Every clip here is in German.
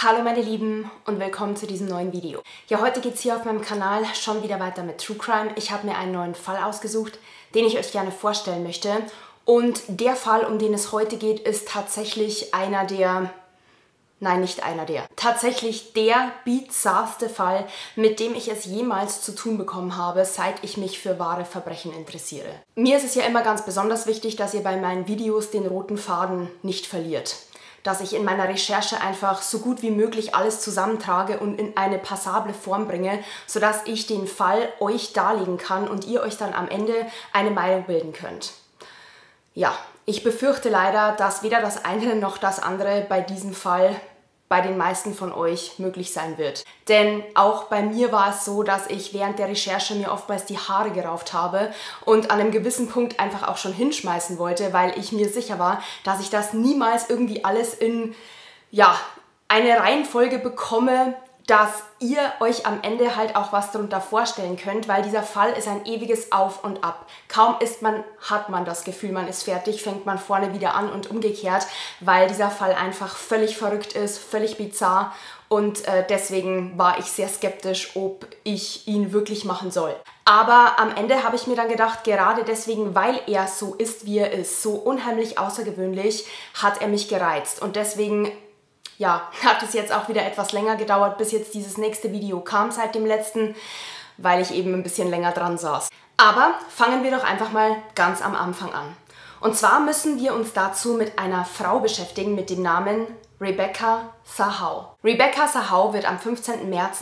Hallo meine Lieben und willkommen zu diesem neuen Video. Ja, heute geht es hier auf meinem Kanal schon wieder weiter mit True Crime. Ich habe mir einen neuen Fall ausgesucht, den ich euch gerne vorstellen möchte. Und der Fall, um den es heute geht, ist tatsächlich tatsächlich der bizarrste Fall, mit dem ich es jemals zu tun bekommen habe, seit ich mich für wahre Verbrechen interessiere. Mir ist es ja immer ganz besonders wichtig, dass ihr bei meinen Videos den roten Faden nicht verliert. Dass ich in meiner Recherche einfach so gut wie möglich alles zusammentrage und in eine passable Form bringe, sodass ich den Fall euch darlegen kann und ihr euch dann am Ende eine Meinung bilden könnt. Ja, ich befürchte leider, dass weder das eine noch das andere bei diesem Fall bei den meisten von euch möglich sein wird. Denn auch bei mir war es so, dass ich während der Recherche mir oftmals die Haare gerauft habe und an einem gewissen Punkt einfach auch schon hinschmeißen wollte, weil ich mir sicher war, dass ich das niemals irgendwie alles in, eine Reihenfolge bekomme, dass ihr euch am Ende halt auch was darunter vorstellen könnt, weil dieser Fall ist ein ewiges Auf und Ab. Kaum hat man das Gefühl, man ist fertig, fängt man vorne wieder an und umgekehrt, weil dieser Fall einfach völlig verrückt ist, völlig bizarr und deswegen war ich sehr skeptisch, ob ich ihn wirklich machen soll. Aber am Ende habe ich mir dann gedacht, gerade deswegen, weil er so ist, wie er ist, so unheimlich außergewöhnlich, hat er mich gereizt und deswegen hat es jetzt auch wieder etwas länger gedauert, bis jetzt dieses nächste Video kam seit dem letzten, weil ich eben ein bisschen länger dran saß. Aber fangen wir doch einfach mal ganz am Anfang an. Und zwar müssen wir uns dazu mit einer Frau beschäftigen mit dem Namen Rebecca Sahau. Rebecca Sahau wird am 15. März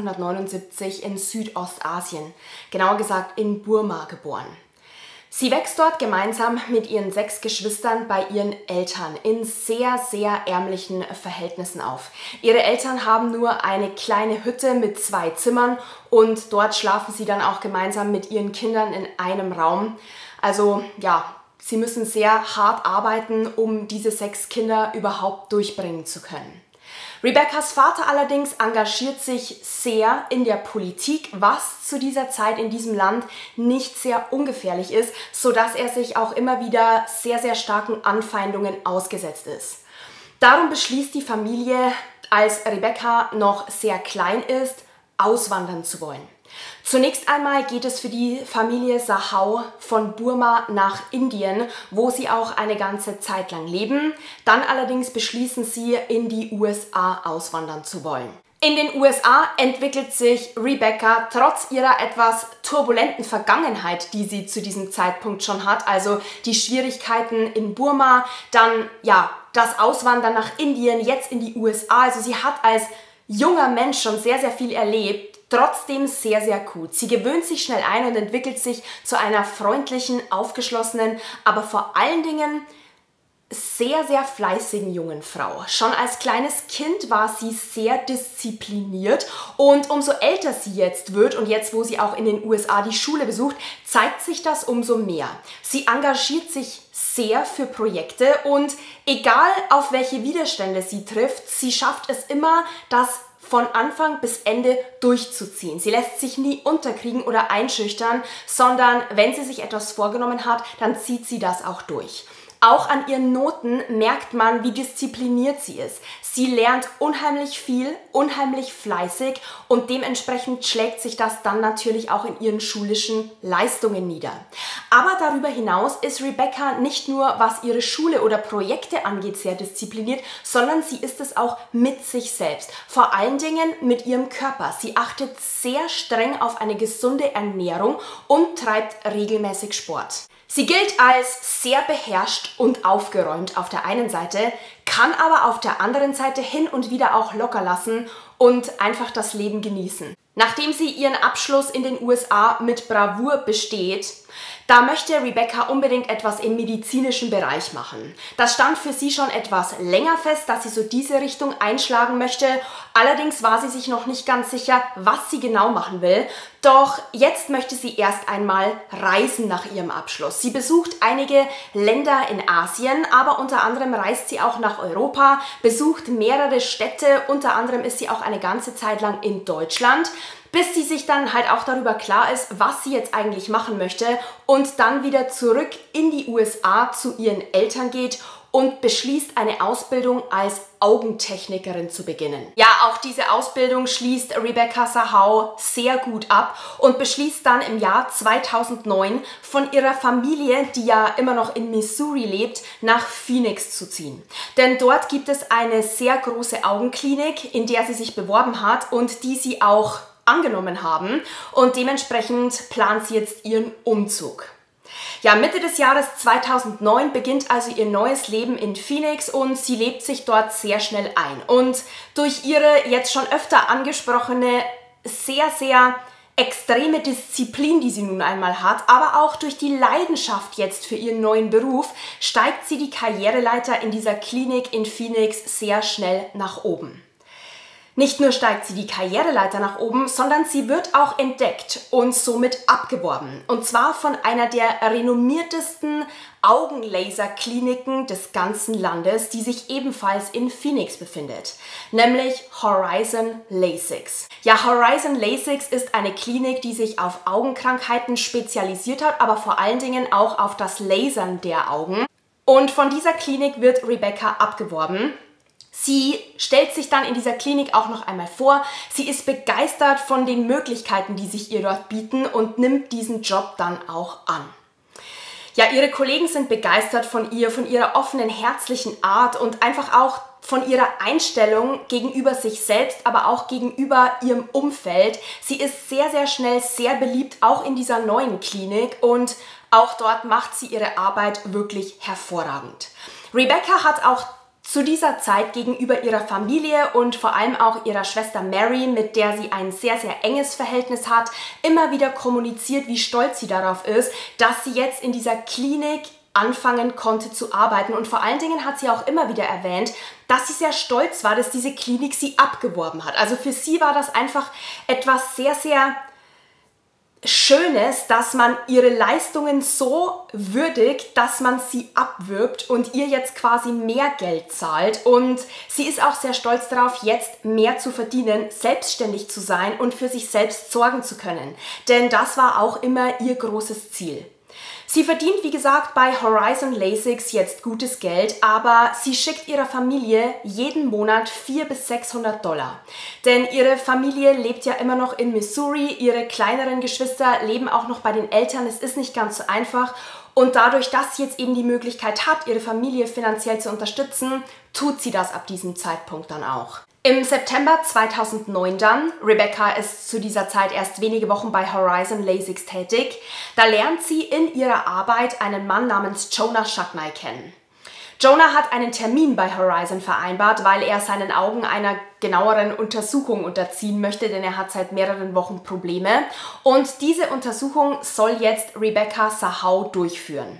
1979 in Südostasien, genauer gesagt in Burma, geboren. Sie wächst dort gemeinsam mit ihren 6 Geschwistern bei ihren Eltern in sehr, sehr ärmlichen Verhältnissen auf. Ihre Eltern haben nur eine kleine Hütte mit 2 Zimmern und dort schlafen sie dann auch gemeinsam mit ihren Kindern in einem Raum. Also ja, sie müssen sehr hart arbeiten, um diese 6 Kinder überhaupt durchbringen zu können. Rebeccas Vater allerdings engagiert sich sehr in der Politik, was zu dieser Zeit in diesem Land nicht sehr ungefährlich ist, sodass er sich auch immer wieder sehr, sehr starken Anfeindungen ausgesetzt ist. Darum beschließt die Familie, als Rebecca noch sehr klein ist, auswandern zu wollen. Zunächst einmal geht es für die Familie Sahau von Burma nach Indien, wo sie auch eine ganze Zeit lang leben. Dann allerdings beschließen sie, in die USA auswandern zu wollen. In den USA entwickelt sich Rebecca trotz ihrer etwas turbulenten Vergangenheit, die sie zu diesem Zeitpunkt schon hat, also die Schwierigkeiten in Burma, dann das Auswandern nach Indien, jetzt in die USA. Also sie hat als junger Mensch schon sehr, sehr viel erlebt. Trotzdem sehr, sehr gut. Sie gewöhnt sich schnell ein und entwickelt sich zu einer freundlichen, aufgeschlossenen, aber vor allen Dingen sehr, sehr fleißigen jungen Frau. Schon als kleines Kind war sie sehr diszipliniert und umso älter sie jetzt wird und jetzt, wo sie auch in den USA die Schule besucht, zeigt sich das umso mehr. Sie engagiert sich sehr für Projekte und egal auf welche Widerstände sie trifft, sie schafft es immer, das von Anfang bis Ende durchzuziehen. Sie lässt sich nie unterkriegen oder einschüchtern, sondern wenn sie sich etwas vorgenommen hat, dann zieht sie das auch durch. Auch an ihren Noten merkt man, wie diszipliniert sie ist. Sie lernt unheimlich viel, unheimlich fleißig und dementsprechend schlägt sich das dann natürlich auch in ihren schulischen Leistungen nieder. Aber darüber hinaus ist Rebecca nicht nur, was ihre Schule oder Projekte angeht, sehr diszipliniert, sondern sie ist es auch mit sich selbst. Vor allen Dingen mit ihrem Körper. Sie achtet sehr streng auf eine gesunde Ernährung und treibt regelmäßig Sport. Sie gilt als sehr beherrscht und aufgeräumt auf der einen Seite, kann aber auf der anderen Seite hin und wieder auch locker lassen und einfach das Leben genießen. Nachdem sie ihren Abschluss in den USA mit Bravour besteht, da möchte Rebecca unbedingt etwas im medizinischen Bereich machen. Das stand für sie schon etwas länger fest, dass sie so diese Richtung einschlagen möchte. Allerdings war sie sich noch nicht ganz sicher, was sie genau machen will. Doch jetzt möchte sie erst einmal reisen nach ihrem Abschluss. Sie besucht einige Länder in Asien, aber unter anderem reist sie auch nach Europa, besucht mehrere Städte, unter anderem ist sie auch eine ganze Zeit lang in Deutschland, bis sie sich dann halt auch darüber klar ist, was sie jetzt eigentlich machen möchte und dann wieder zurück in die USA zu ihren Eltern geht, und beschließt, eine Ausbildung als Augentechnikerin zu beginnen. Ja, auch diese Ausbildung schließt Rebecca Sahau sehr gut ab und beschließt dann im Jahr 2009 von ihrer Familie, die ja immer noch in Missouri lebt, nach Phoenix zu ziehen. Denn dort gibt es eine sehr große Augenklinik, in der sie sich beworben hat und die sie auch angenommen haben, und dementsprechend plant sie jetzt ihren Umzug. Ja, Mitte des Jahres 2009 beginnt also ihr neues Leben in Phoenix und sie lebt sich dort sehr schnell ein. Und durch ihre jetzt schon öfter angesprochene, sehr, sehr extreme Disziplin, die sie nun einmal hat, aber auch durch die Leidenschaft jetzt für ihren neuen Beruf, steigt sie die Karriereleiter in dieser Klinik in Phoenix sehr schnell nach oben. Nicht nur steigt sie die Karriereleiter nach oben, sondern sie wird auch entdeckt und somit abgeworben. Und zwar von einer der renommiertesten Augenlaserkliniken des ganzen Landes, die sich ebenfalls in Phoenix befindet, nämlich Horizon Lasix. Ja, Horizon Lasix ist eine Klinik, die sich auf Augenkrankheiten spezialisiert hat, aber vor allen Dingen auch auf das Lasern der Augen. Und von dieser Klinik wird Rebecca abgeworben. Sie stellt sich dann in dieser Klinik auch noch einmal vor. Sie ist begeistert von den Möglichkeiten, die sich ihr dort bieten, und nimmt diesen Job dann auch an. Ja, ihre Kollegen sind begeistert von ihr, von ihrer offenen, herzlichen Art und einfach auch von ihrer Einstellung gegenüber sich selbst, aber auch gegenüber ihrem Umfeld. Sie ist sehr, sehr schnell sehr beliebt, auch in dieser neuen Klinik, und auch dort macht sie ihre Arbeit wirklich hervorragend. Rebecca hat auch zu dieser Zeit gegenüber ihrer Familie und vor allem auch ihrer Schwester Mary, mit der sie ein sehr, sehr enges Verhältnis hat, immer wieder kommuniziert, wie stolz sie darauf ist, dass sie jetzt in dieser Klinik anfangen konnte zu arbeiten. Und vor allen Dingen hat sie auch immer wieder erwähnt, dass sie sehr stolz war, dass diese Klinik sie abgeworben hat. Also für sie war das einfach etwas sehr, sehr Schönes, dass man ihre Leistungen so würdigt, dass man sie abwirbt und ihr jetzt quasi mehr Geld zahlt. Und sie ist auch sehr stolz darauf, jetzt mehr zu verdienen, selbstständig zu sein und für sich selbst sorgen zu können. Denn das war auch immer ihr großes Ziel. Sie verdient, wie gesagt, bei Horizon Lasix jetzt gutes Geld, aber sie schickt ihrer Familie jeden Monat $400 bis $600. Denn ihre Familie lebt ja immer noch in Missouri, ihre kleineren Geschwister leben auch noch bei den Eltern, es ist nicht ganz so einfach. Und dadurch, dass sie jetzt eben die Möglichkeit hat, ihre Familie finanziell zu unterstützen, tut sie das ab diesem Zeitpunkt dann auch. Im September 2009 dann, Rebecca ist zu dieser Zeit erst wenige Wochen bei Horizon Lasix tätig, da lernt sie in ihrer Arbeit einen Mann namens Jonah Shacknai kennen. Jonah hat einen Termin bei Horizon vereinbart, weil er seinen Augen einer genaueren Untersuchung unterziehen möchte, denn er hat seit mehreren Wochen Probleme. Und diese Untersuchung soll jetzt Rebecca Sahau durchführen.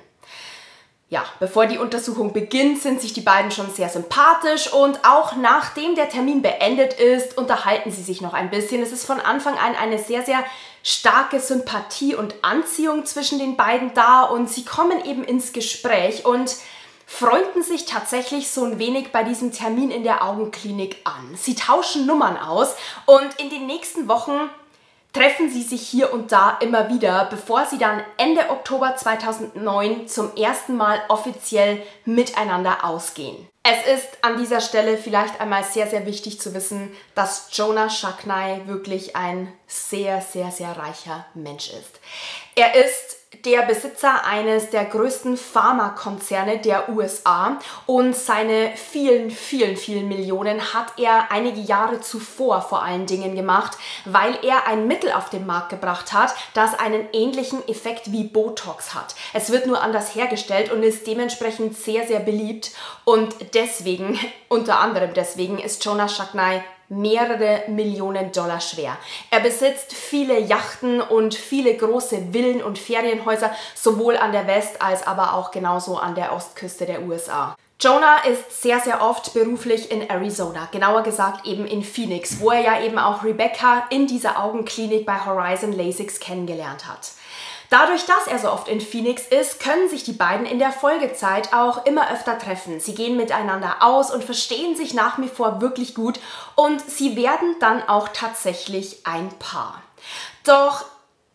Ja, bevor die Untersuchung beginnt, sind sich die beiden schon sehr sympathisch, und auch nachdem der Termin beendet ist, unterhalten sie sich noch ein bisschen. Es ist von Anfang an eine sehr, sehr starke Sympathie und Anziehung zwischen den beiden da, und sie kommen eben ins Gespräch und freunden sich tatsächlich so ein wenig bei diesem Termin in der Augenklinik an. Sie tauschen Nummern aus und in den nächsten Wochen treffen sie sich hier und da immer wieder, bevor sie dann Ende Oktober 2009 zum ersten Mal offiziell miteinander ausgehen. Es ist an dieser Stelle vielleicht einmal sehr, sehr wichtig zu wissen, dass Jonah Shacknai wirklich ein sehr, sehr, sehr reicher Mensch ist. Er ist der Besitzer eines der größten Pharmakonzerne der USA, und seine vielen, vielen, vielen Millionen hat er einige Jahre zuvor vor allen Dingen gemacht, weil er ein Mittel auf den Markt gebracht hat, das einen ähnlichen Effekt wie Botox hat. Es wird nur anders hergestellt und ist dementsprechend sehr, sehr beliebt, und deswegen, unter anderem deswegen, ist Jonah Shacknai mehrere Millionen Dollar schwer. Er besitzt viele Yachten und viele große Villen und Ferienhäuser, sowohl an der West- als aber auch genauso an der Ostküste der USA. Jonah ist sehr, sehr oft beruflich in Arizona, genauer gesagt eben in Phoenix, wo er ja eben auch Rebecca in dieser Augenklinik bei Horizon Lasix kennengelernt hat. Dadurch, dass er so oft in Phoenix ist, können sich die beiden in der Folgezeit auch immer öfter treffen. Sie gehen miteinander aus und verstehen sich nach wie vor wirklich gut, und sie werden dann auch tatsächlich ein Paar. Doch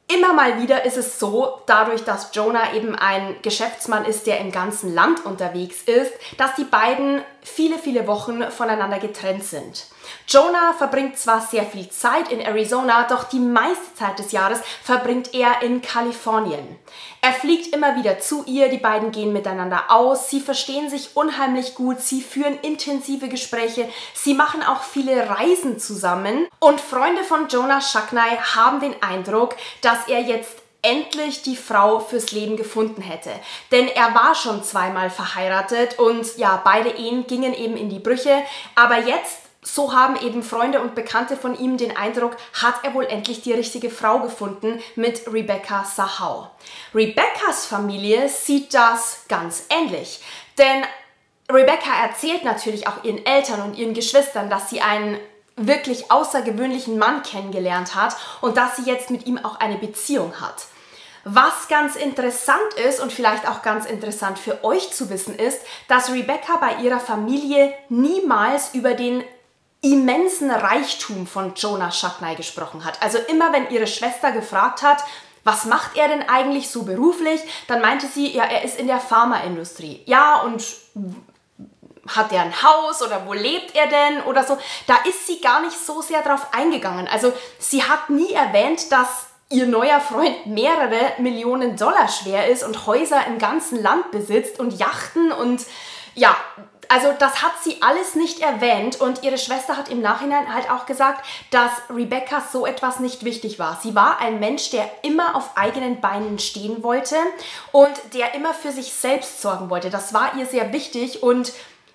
Immer mal wieder ist es so, dadurch, dass Jonah eben ein Geschäftsmann ist, der im ganzen Land unterwegs ist, dass die beiden viele Wochen voneinander getrennt sind. Jonah verbringt zwar sehr viel Zeit in Arizona, doch die meiste Zeit des Jahres verbringt er in Kalifornien. Er fliegt immer wieder zu ihr, die beiden gehen miteinander aus, sie verstehen sich unheimlich gut, sie führen intensive Gespräche, sie machen auch viele Reisen zusammen und Freunde von Jonah Shacknai haben den Eindruck, dass er jetzt endlich die Frau fürs Leben gefunden hätte. Denn er war schon zweimal verheiratet und ja, beide Ehen gingen eben in die Brüche, aber jetzt, so haben eben Freunde und Bekannte von ihm den Eindruck, hat er wohl endlich die richtige Frau gefunden mit Rebecca Sahau. Rebeccas Familie sieht das ganz ähnlich, denn Rebecca erzählt natürlich auch ihren Eltern und ihren Geschwistern, dass sie einen wirklich außergewöhnlichen Mann kennengelernt hat und dass sie jetzt mit ihm auch eine Beziehung hat. Was ganz interessant ist und vielleicht auch ganz interessant für euch zu wissen ist, dass Rebecca bei ihrer Familie niemals über den immensen Reichtum von Jonah Shacknai gesprochen hat. Also immer wenn ihre Schwester gefragt hat, was macht er denn eigentlich so beruflich, dann meinte sie, ja, er ist in der Pharmaindustrie. Ja, und hat er ein Haus oder wo lebt er denn oder so. Da ist sie gar nicht so sehr drauf eingegangen. Also sie hat nie erwähnt, dass ihr neuer Freund mehrere Millionen Dollar schwer ist und Häuser im ganzen Land besitzt und Yachten und ja, also das hat sie alles nicht erwähnt und ihre Schwester hat im Nachhinein halt auch gesagt, dass Rebecca so etwas nicht wichtig war. Sie war ein Mensch, der immer auf eigenen Beinen stehen wollte und der immer für sich selbst sorgen wollte. Das war ihr sehr wichtig und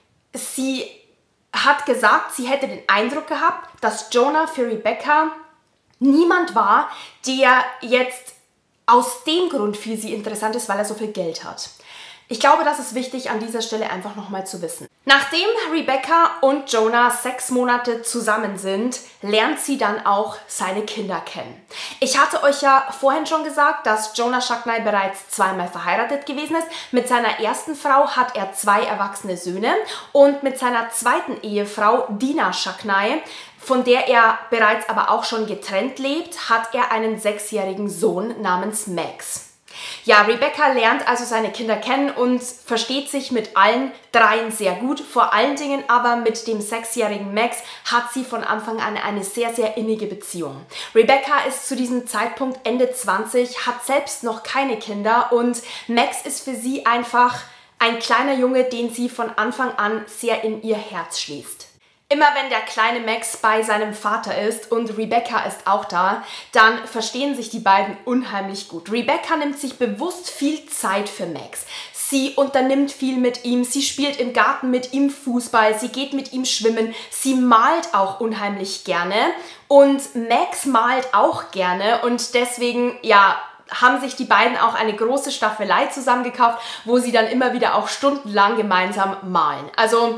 sie hat gesagt, sie hätte den Eindruck gehabt, dass Jonah für Rebecca niemand war, der jetzt aus dem Grund für sie interessant ist, weil er so viel Geld hat. Ich glaube, das ist wichtig an dieser Stelle einfach nochmal zu wissen. Nachdem Rebecca und Jonah 6 Monate zusammen sind, lernt sie dann auch seine Kinder kennen. Ich hatte euch ja vorhin schon gesagt, dass Jonah Shacknai bereits zweimal verheiratet gewesen ist. Mit seiner ersten Frau hat er 2 erwachsene Söhne und mit seiner zweiten Ehefrau Dina Shacknai, von der er bereits aber auch schon getrennt lebt, hat er einen 6-jährigen Sohn namens Max. Ja, Rebecca lernt also seine Kinder kennen und versteht sich mit allen 3 sehr gut. Vor allen Dingen aber mit dem 6-jährigen Max hat sie von Anfang an eine sehr innige Beziehung. Rebecca ist zu diesem Zeitpunkt Ende 20, hat selbst noch keine Kinder und Max ist für sie einfach ein kleiner Junge, den sie von Anfang an sehr in ihr Herz schließt. Immer wenn der kleine Max bei seinem Vater ist und Rebecca ist auch da, dann verstehen sich die beiden unheimlich gut. Rebecca nimmt sich bewusst viel Zeit für Max. Sie unternimmt viel mit ihm, sie spielt im Garten mit ihm Fußball, sie geht mit ihm schwimmen, sie malt auch unheimlich gerne und Max malt auch gerne und deswegen, ja, haben sich die beiden auch eine große Staffelei zusammengekauft, wo sie dann immer wieder auch stundenlang gemeinsam malen. Also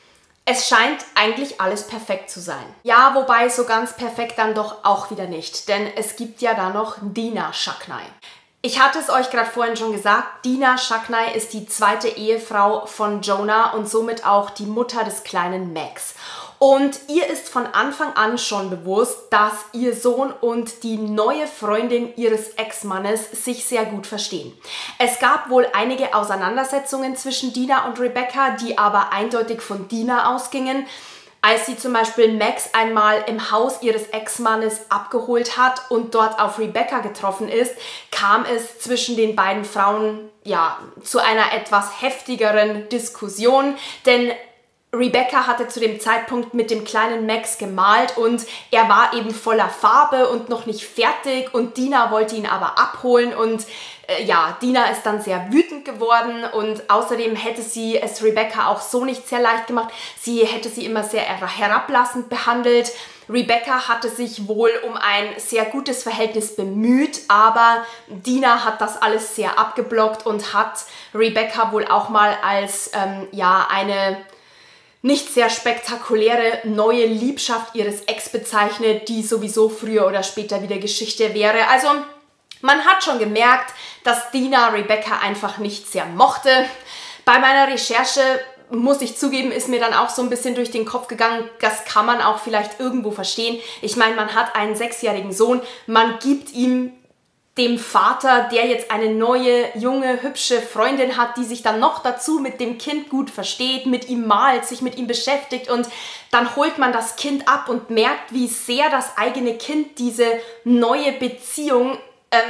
es scheint eigentlich alles perfekt zu sein. Ja, wobei so ganz perfekt dann doch auch wieder nicht, denn es gibt ja da noch Dina Shacknai. Ich hatte es euch gerade vorhin schon gesagt, Dina Shacknai ist die zweite Ehefrau von Jonah und somit auch die Mutter des kleinen Max. Und ihr ist von Anfang an schon bewusst, dass ihr Sohn und die neue Freundin ihres Ex-Mannes sich sehr gut verstehen. Es gab wohl einige Auseinandersetzungen zwischen Dina und Rebecca, die aber eindeutig von Dina ausgingen. Als sie zum Beispiel Max einmal im Haus ihres Ex-Mannes abgeholt hat und dort auf Rebecca getroffen ist, kam es zwischen den beiden Frauen ja zu einer etwas heftigeren Diskussion, denn Rebecca hatte zu dem Zeitpunkt mit dem kleinen Max gemalt und er war eben voller Farbe und noch nicht fertig und Dina wollte ihn aber abholen und ja, Dina ist dann sehr wütend geworden und außerdem hätte sie es Rebecca auch so nicht sehr leicht gemacht. Sie hätte sie immer sehr herablassend behandelt. Rebecca hatte sich wohl um ein sehr gutes Verhältnis bemüht, aber Dina hat das alles sehr abgeblockt und hat Rebecca wohl auch mal als ja, eine nicht sehr spektakuläre neue Liebschaft ihres Ex bezeichnet, die sowieso früher oder später wieder Geschichte wäre. Also man hat schon gemerkt, dass Dina Rebecca einfach nicht sehr mochte. Bei meiner Recherche, muss ich zugeben, ist mir dann auch so ein bisschen durch den Kopf gegangen, das kann man auch vielleicht irgendwo verstehen. Ich meine, man hat einen 6-jährigen Sohn, man gibt ihm dem Vater, der jetzt eine neue, junge, hübsche Freundin hat, die sich dann noch dazu mit dem Kind gut versteht, mit ihm malt, sich mit ihm beschäftigt und dann holt man das Kind ab und merkt, wie sehr das eigene Kind diese neue Beziehung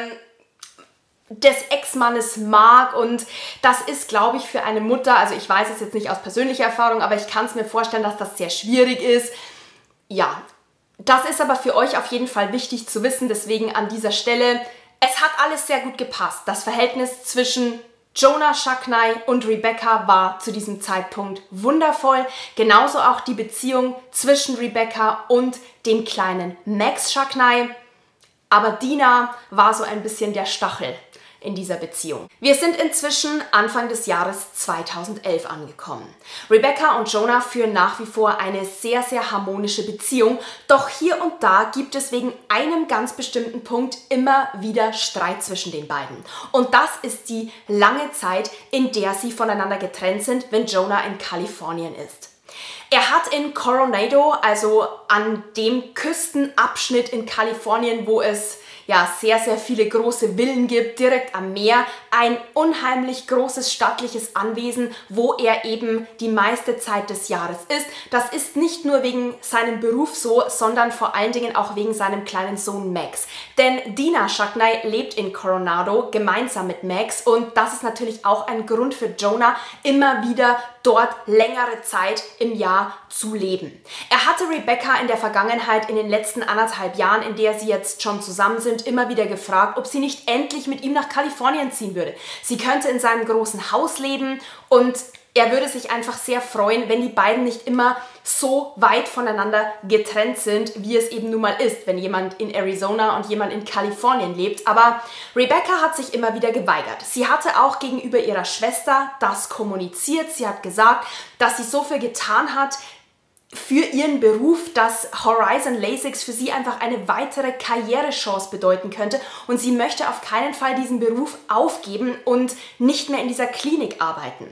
des Ex-Mannes mag und das ist, glaube ich, für eine Mutter, also ich weiß es jetzt nicht aus persönlicher Erfahrung, aber ich kann es mir vorstellen, dass das sehr schwierig ist. Ja, das ist aber für euch auf jeden Fall wichtig zu wissen, deswegen an dieser Stelle, es hat alles sehr gut gepasst. Das Verhältnis zwischen Jonah Shaknai und Rebecca war zu diesem Zeitpunkt wundervoll. Genauso auch die Beziehung zwischen Rebecca und dem kleinen Max Shaknai. Aber Dina war so ein bisschen der Stachel in dieser Beziehung. Wir sind inzwischen Anfang des Jahres 2011 angekommen. Rebecca und Jonah führen nach wie vor eine sehr, sehr harmonische Beziehung, doch hier und da gibt es wegen einem ganz bestimmten Punkt immer wieder Streit zwischen den beiden. Und das ist die lange Zeit, in der sie voneinander getrennt sind, wenn Jonah in Kalifornien ist. Er hat in Coronado, also an dem Küstenabschnitt in Kalifornien, wo es ja sehr, sehr viele große Villen gibt, direkt am Meer, ein unheimlich großes stattliches Anwesen, wo er eben die meiste Zeit des Jahres ist. Das ist nicht nur wegen seinem Beruf so, sondern vor allen Dingen auch wegen seinem kleinen Sohn Max. Denn Dina Shaknai lebt in Coronado gemeinsam mit Max und das ist natürlich auch ein Grund für Jonah, immer wieder dort längere Zeit im Jahr zu leben. Er hatte Rebecca in der Vergangenheit, in den letzten 1,5 Jahren, in der sie jetzt schon zusammen sind, immer wieder gefragt, ob sie nicht endlich mit ihm nach Kalifornien ziehen würde. Sie könnte in seinem großen Haus leben und er würde sich einfach sehr freuen, wenn die beiden nicht immer so weit voneinander getrennt sind, wie es eben nun mal ist, wenn jemand in Arizona und jemand in Kalifornien lebt. Aber Rebecca hat sich immer wieder geweigert. Sie hatte auch gegenüber ihrer Schwester das kommuniziert. Sie hat gesagt, dass sie so viel getan hat für ihren Beruf, dass Horizon Lasix für sie einfach eine weitere Karrierechance bedeuten könnte und sie möchte auf keinen Fall diesen Beruf aufgeben und nicht mehr in dieser Klinik arbeiten.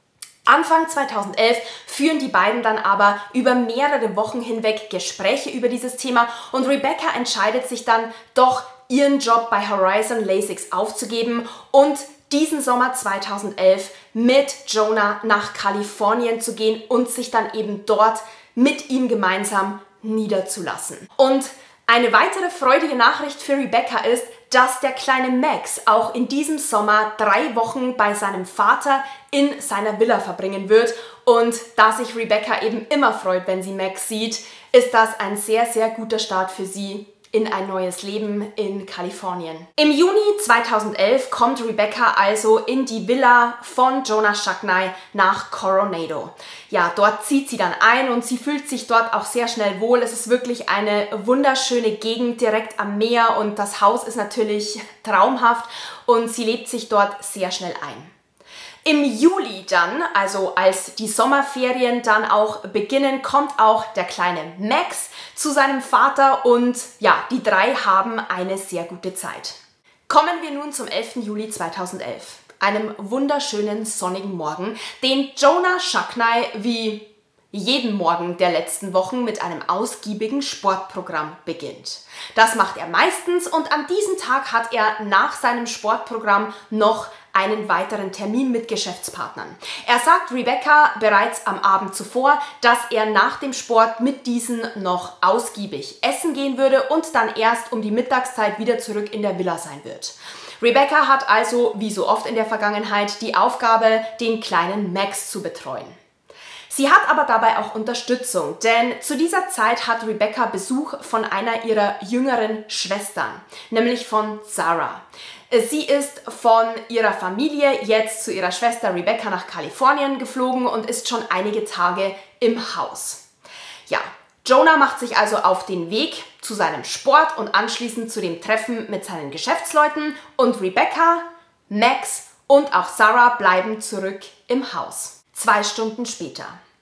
Anfang 2011 führen die beiden dann aber über mehrere Wochen hinweg Gespräche über dieses Thema und Rebecca entscheidet sich dann doch, ihren Job bei Horizon Lasix aufzugeben und diesen Sommer 2011 mit Jonah nach Kalifornien zu gehen und sich dann eben dort mit ihm gemeinsam niederzulassen. Und eine weitere freudige Nachricht für Rebecca ist, dass der kleine Max auch in diesem Sommer 3 Wochen bei seinem Vater in seiner Villa verbringen wird. Und da sich Rebecca eben immer freut, wenn sie Max sieht, ist das ein sehr, sehr guter Start für sie in ein neues Leben in Kalifornien. Im Juni 2011 kommt Rebecca also in die Villa von Jonah Shaknai nach Coronado. Ja, dort zieht sie dann ein und sie fühlt sich dort auch sehr schnell wohl. Es ist wirklich eine wunderschöne Gegend direkt am Meer und das Haus ist natürlich traumhaft und sie lebt sich dort sehr schnell ein. Im Juli dann, also als die Sommerferien dann auch beginnen, kommt auch der kleine Max zu seinem Vater und ja, die 3 haben eine sehr gute Zeit. Kommen wir nun zum 11. Juli 2011, einem wunderschönen sonnigen Morgen, den Jonah Shaknai wie jeden Morgen der letzten Wochen mit einem ausgiebigen Sportprogramm beginnt. Das macht er meistens und an diesem Tag hat er nach seinem Sportprogramm noch einen weiteren Termin mit Geschäftspartnern. Er sagt Rebecca bereits am Abend zuvor, dass er nach dem Sport mit diesen noch ausgiebig essen gehen würde und dann erst um die Mittagszeit wieder zurück in der Villa sein wird. Rebecca hat also, wie so oft in der Vergangenheit, die Aufgabe, den kleinen Max zu betreuen. Sie hat aber dabei auch Unterstützung, denn zu dieser Zeit hat Rebecca Besuch von einer ihrer jüngeren Schwestern, nämlich von Sarah. Sie ist von ihrer Familie jetzt zu ihrer Schwester Rebecca nach Kalifornien geflogen und ist schon einige Tage im Haus. Ja, Jonah macht sich also auf den Weg zu seinem Sport und anschließend zu dem Treffen mit seinen Geschäftsleuten und Rebecca, Max und auch Sarah bleiben zurück im Haus. 2 Stunden später.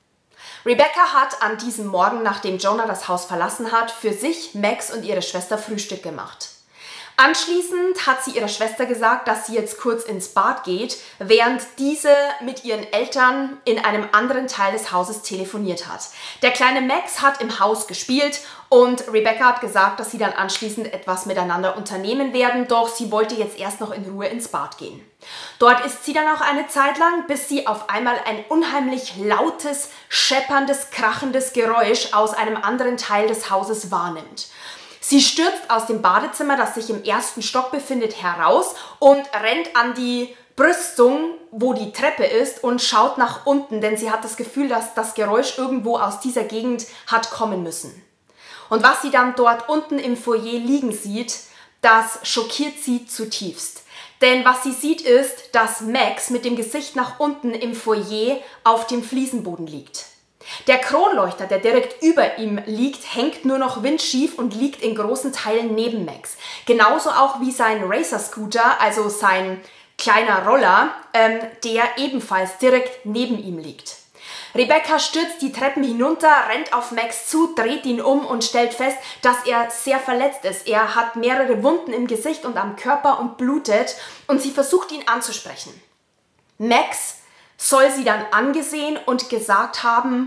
Rebecca hat an diesem Morgen, nachdem Jonah das Haus verlassen hat, für sich, Max und ihre Schwester Frühstück gemacht. Anschließend hat sie ihrer Schwester gesagt, dass sie jetzt kurz ins Bad geht, während diese mit ihren Eltern in einem anderen Teil des Hauses telefoniert hat. Der kleine Max hat im Haus gespielt und Rebecca hat gesagt, dass sie dann anschließend etwas miteinander unternehmen werden, doch sie wollte jetzt erst noch in Ruhe ins Bad gehen. Dort ist sie dann auch eine Zeit lang, bis sie auf einmal ein unheimlich lautes, schepperndes, krachendes Geräusch aus einem anderen Teil des Hauses wahrnimmt. Sie stürzt aus dem Badezimmer, das sich im ersten Stock befindet, heraus und rennt an die Brüstung, wo die Treppe ist, und schaut nach unten, denn sie hat das Gefühl, dass das Geräusch irgendwo aus dieser Gegend hat kommen müssen. Und was sie dann dort unten im Foyer liegen sieht, das schockiert sie zutiefst. Denn was sie sieht ist, dass Max mit dem Gesicht nach unten im Foyer auf dem Fliesenboden liegt. Der Kronleuchter, der direkt über ihm liegt, hängt nur noch windschief und liegt in großen Teilen neben Max. Genauso auch wie sein Racer-Scooter, also sein kleiner Roller, der ebenfalls direkt neben ihm liegt. Rebecca stürzt die Treppen hinunter, rennt auf Max zu, dreht ihn um und stellt fest, dass er sehr verletzt ist. Er hat mehrere Wunden im Gesicht und am Körper und blutet, und sie versucht ihn anzusprechen. Max soll sie dann angesehen und gesagt haben,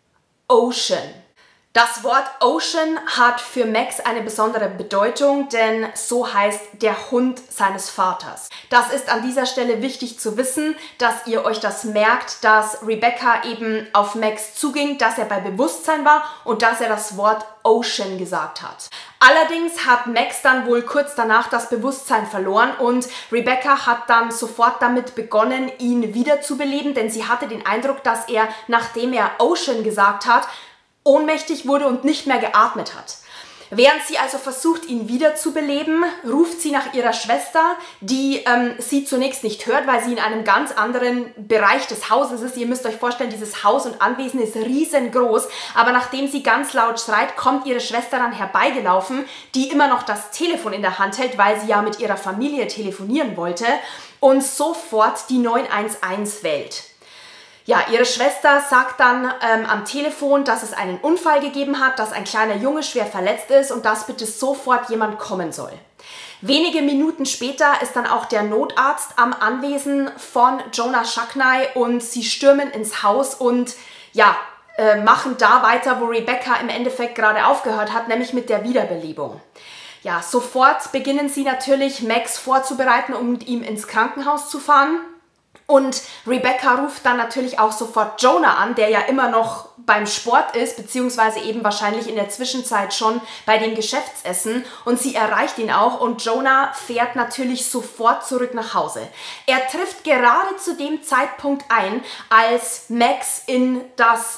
Ocean. Das Wort Ocean hat für Max eine besondere Bedeutung, denn so heißt der Hund seines Vaters. Das ist an dieser Stelle wichtig zu wissen, dass ihr euch das merkt, dass Rebecca eben auf Max zuging, dass er bei Bewusstsein war und dass er das Wort Ocean gesagt hat. Allerdings hat Max dann wohl kurz danach das Bewusstsein verloren und Rebecca hat dann sofort damit begonnen, ihn wiederzubeleben, denn sie hatte den Eindruck, dass er, nachdem er Ocean gesagt hat, ohnmächtig wurde und nicht mehr geatmet hat. Während sie also versucht, ihn wiederzubeleben, ruft sie nach ihrer Schwester, die sie zunächst nicht hört, weil sie in einem ganz anderen Bereich des Hauses ist. Ihr müsst euch vorstellen, dieses Haus und Anwesen ist riesengroß, aber nachdem sie ganz laut schreit, kommt ihre Schwester dann herbeigelaufen, die immer noch das Telefon in der Hand hält, weil sie ja mit ihrer Familie telefonieren wollte, und sofort die 911 wählt. Ja, ihre Schwester sagt dann am Telefon, dass es einen Unfall gegeben hat, dass ein kleiner Junge schwer verletzt ist und dass bitte sofort jemand kommen soll. Wenige Minuten später ist dann auch der Notarzt am Anwesen von Jonah Shacknai und sie stürmen ins Haus und ja, machen da weiter, wo Rebecca im Endeffekt gerade aufgehört hat, nämlich mit der Wiederbelebung. Ja, sofort beginnen sie natürlich, Max vorzubereiten, um mit ihm ins Krankenhaus zu fahren. Und Rebecca ruft dann natürlich auch sofort Jonah an, der ja immer noch beim Sport ist, beziehungsweise eben wahrscheinlich in der Zwischenzeit schon bei dem Geschäftsessen. Und sie erreicht ihn auch und Jonah fährt natürlich sofort zurück nach Hause. Er trifft gerade zu dem Zeitpunkt ein, als Max in das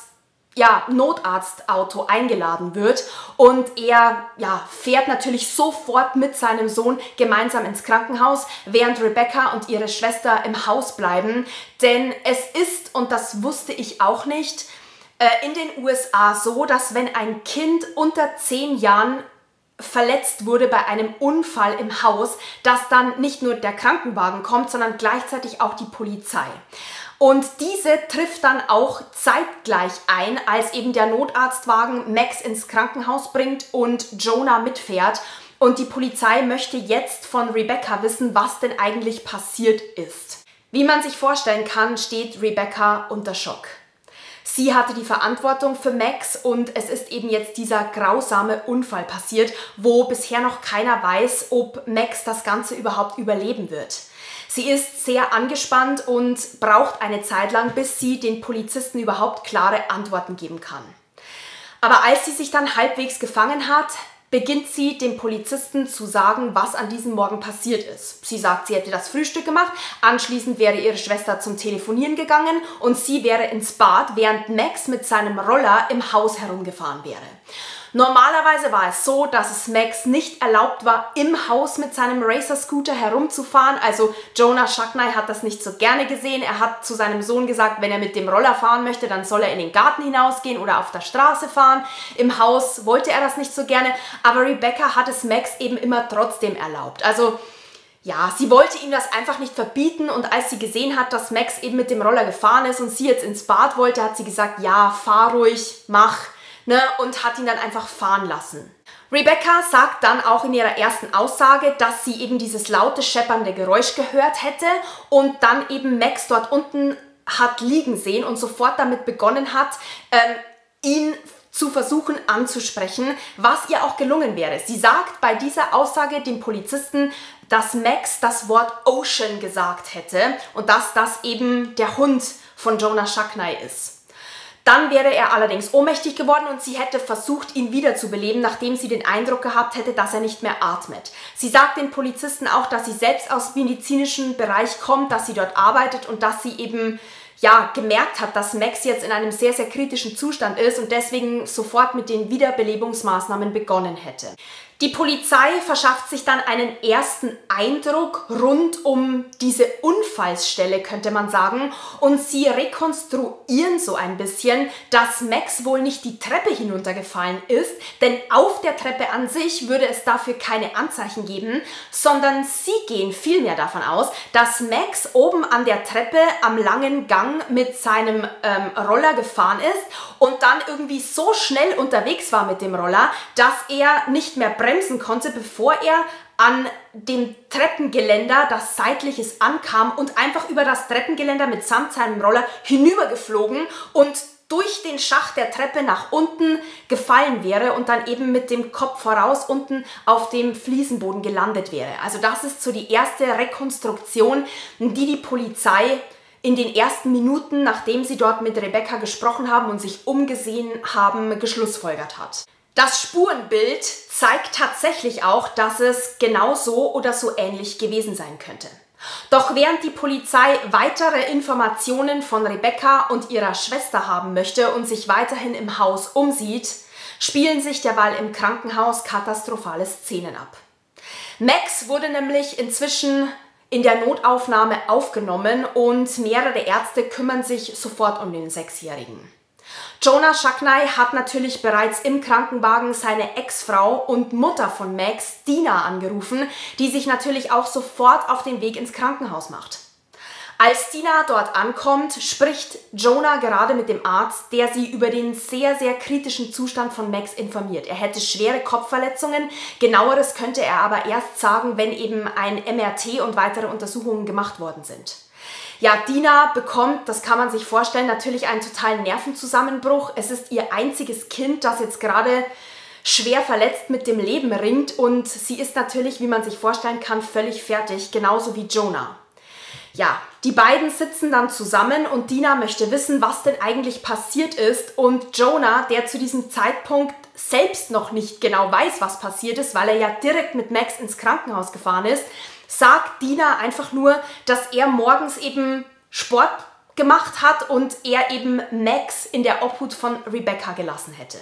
Notarztauto eingeladen wird, und er fährt natürlich sofort mit seinem Sohn gemeinsam ins Krankenhaus, während Rebecca und ihre Schwester im Haus bleiben, denn es ist, und das wusste ich auch nicht, in den USA so, dass wenn ein Kind unter 10 Jahren verletzt wurde bei einem Unfall im Haus, dass dann nicht nur der Krankenwagen kommt, sondern gleichzeitig auch die Polizei. Und diese trifft dann auch zeitgleich ein, als eben der Notarztwagen Max ins Krankenhaus bringt und Jonah mitfährt. Und die Polizei möchte jetzt von Rebecca wissen, was denn eigentlich passiert ist. Wie man sich vorstellen kann, steht Rebecca unter Schock. Sie hatte die Verantwortung für Max und es ist eben jetzt dieser grausame Unfall passiert, wo bisher noch keiner weiß, ob Max das Ganze überhaupt überleben wird. Sie ist sehr angespannt und braucht eine Zeit lang, bis sie den Polizisten überhaupt klare Antworten geben kann. Aber als sie sich dann halbwegs gefangen hat, beginnt sie dem Polizisten zu sagen, was an diesem Morgen passiert ist. Sie sagt, sie hätte das Frühstück gemacht, anschließend wäre ihre Schwester zum Telefonieren gegangen und sie wäre ins Bad, während Max mit seinem Roller im Haus herumgefahren wäre. Normalerweise war es so, dass es Max nicht erlaubt war, im Haus mit seinem Racer-Scooter herumzufahren. Also Jonah Shacknai hat das nicht so gerne gesehen. Er hat zu seinem Sohn gesagt, wenn er mit dem Roller fahren möchte, dann soll er in den Garten hinausgehen oder auf der Straße fahren. Im Haus wollte er das nicht so gerne, aber Rebecca hat es Max eben immer trotzdem erlaubt. Also ja, sie wollte ihm das einfach nicht verbieten, und als sie gesehen hat, dass Max eben mit dem Roller gefahren ist und sie jetzt ins Bad wollte, hat sie gesagt, ja, fahr ruhig, mach. Und hat ihn dann einfach fahren lassen. Rebecca sagt dann auch in ihrer ersten Aussage, dass sie eben dieses laute, scheppernde Geräusch gehört hätte und dann eben Max dort unten hat liegen sehen und sofort damit begonnen hat, ihn zu versuchen anzusprechen, was ihr auch gelungen wäre. Sie sagt bei dieser Aussage dem Polizisten, dass Max das Wort Ocean gesagt hätte und dass das eben der Hund von Jonah Shaknai ist. Dann wäre er allerdings ohnmächtig geworden und sie hätte versucht, ihn wiederzubeleben, nachdem sie den Eindruck gehabt hätte, dass er nicht mehr atmet. Sie sagt den Polizisten auch, dass sie selbst aus dem medizinischen Bereich kommt, dass sie dort arbeitet und dass sie eben gemerkt hat, dass Max jetzt in einem sehr, sehr kritischen Zustand ist und deswegen sofort mit den Wiederbelebungsmaßnahmen begonnen hätte. Die Polizei verschafft sich dann einen ersten Eindruck rund um diese Unfallsstelle, könnte man sagen, und sie rekonstruieren so ein bisschen, dass Max wohl nicht die Treppe hinuntergefallen ist, denn auf der Treppe an sich würde es dafür keine Anzeichen geben, sondern sie gehen vielmehr davon aus, dass Max oben an der Treppe am langen Gang mit seinem Roller gefahren ist und dann irgendwie so schnell unterwegs war mit dem Roller, dass er nicht mehr bremsen konnte, bevor er an dem Treppengeländer, das seitliches ankam und einfach über das Treppengeländer mitsamt seinem Roller hinübergeflogen und durch den Schacht der Treppe nach unten gefallen wäre und dann eben mit dem Kopf voraus unten auf dem Fliesenboden gelandet wäre. Also das ist so die erste Rekonstruktion, die Polizei in den ersten Minuten, nachdem sie dort mit Rebecca gesprochen haben und sich umgesehen haben, geschlussfolgert hat. Das Spurenbild zeigt tatsächlich auch, dass es genau so oder so ähnlich gewesen sein könnte. Doch während die Polizei weitere Informationen von Rebecca und ihrer Schwester haben möchte und sich weiterhin im Haus umsieht, spielen sich derweil im Krankenhaus katastrophale Szenen ab. Max wurde nämlich inzwischen in der Notaufnahme aufgenommen und mehrere Ärzte kümmern sich sofort um den 6-Jährigen. Jonah Shaknai hat natürlich bereits im Krankenwagen seine Ex-Frau und Mutter von Max, Dina, angerufen, die sich natürlich auch sofort auf den Weg ins Krankenhaus macht. Als Dina dort ankommt, spricht Jonah gerade mit dem Arzt, der sie über den sehr, sehr kritischen Zustand von Max informiert. Er hätte schwere Kopfverletzungen, genaueres könnte er aber erst sagen, wenn eben ein MRT und weitere Untersuchungen gemacht worden sind. Ja, Dina bekommt, das kann man sich vorstellen, natürlich einen totalen Nervenzusammenbruch. Es ist ihr einziges Kind, das jetzt gerade schwer verletzt mit dem Leben ringt und sie ist natürlich, wie man sich vorstellen kann, völlig fertig, genauso wie Jonah. Ja, die beiden sitzen dann zusammen und Dina möchte wissen, was denn eigentlich passiert ist und Jonah, der zu diesem Zeitpunkt selbst noch nicht genau weiß, was passiert ist, weil er ja direkt mit Max ins Krankenhaus gefahren ist, sagt Dina einfach nur, dass er morgens eben Sport gemacht hat und er eben Max in der Obhut von Rebecca gelassen hätte.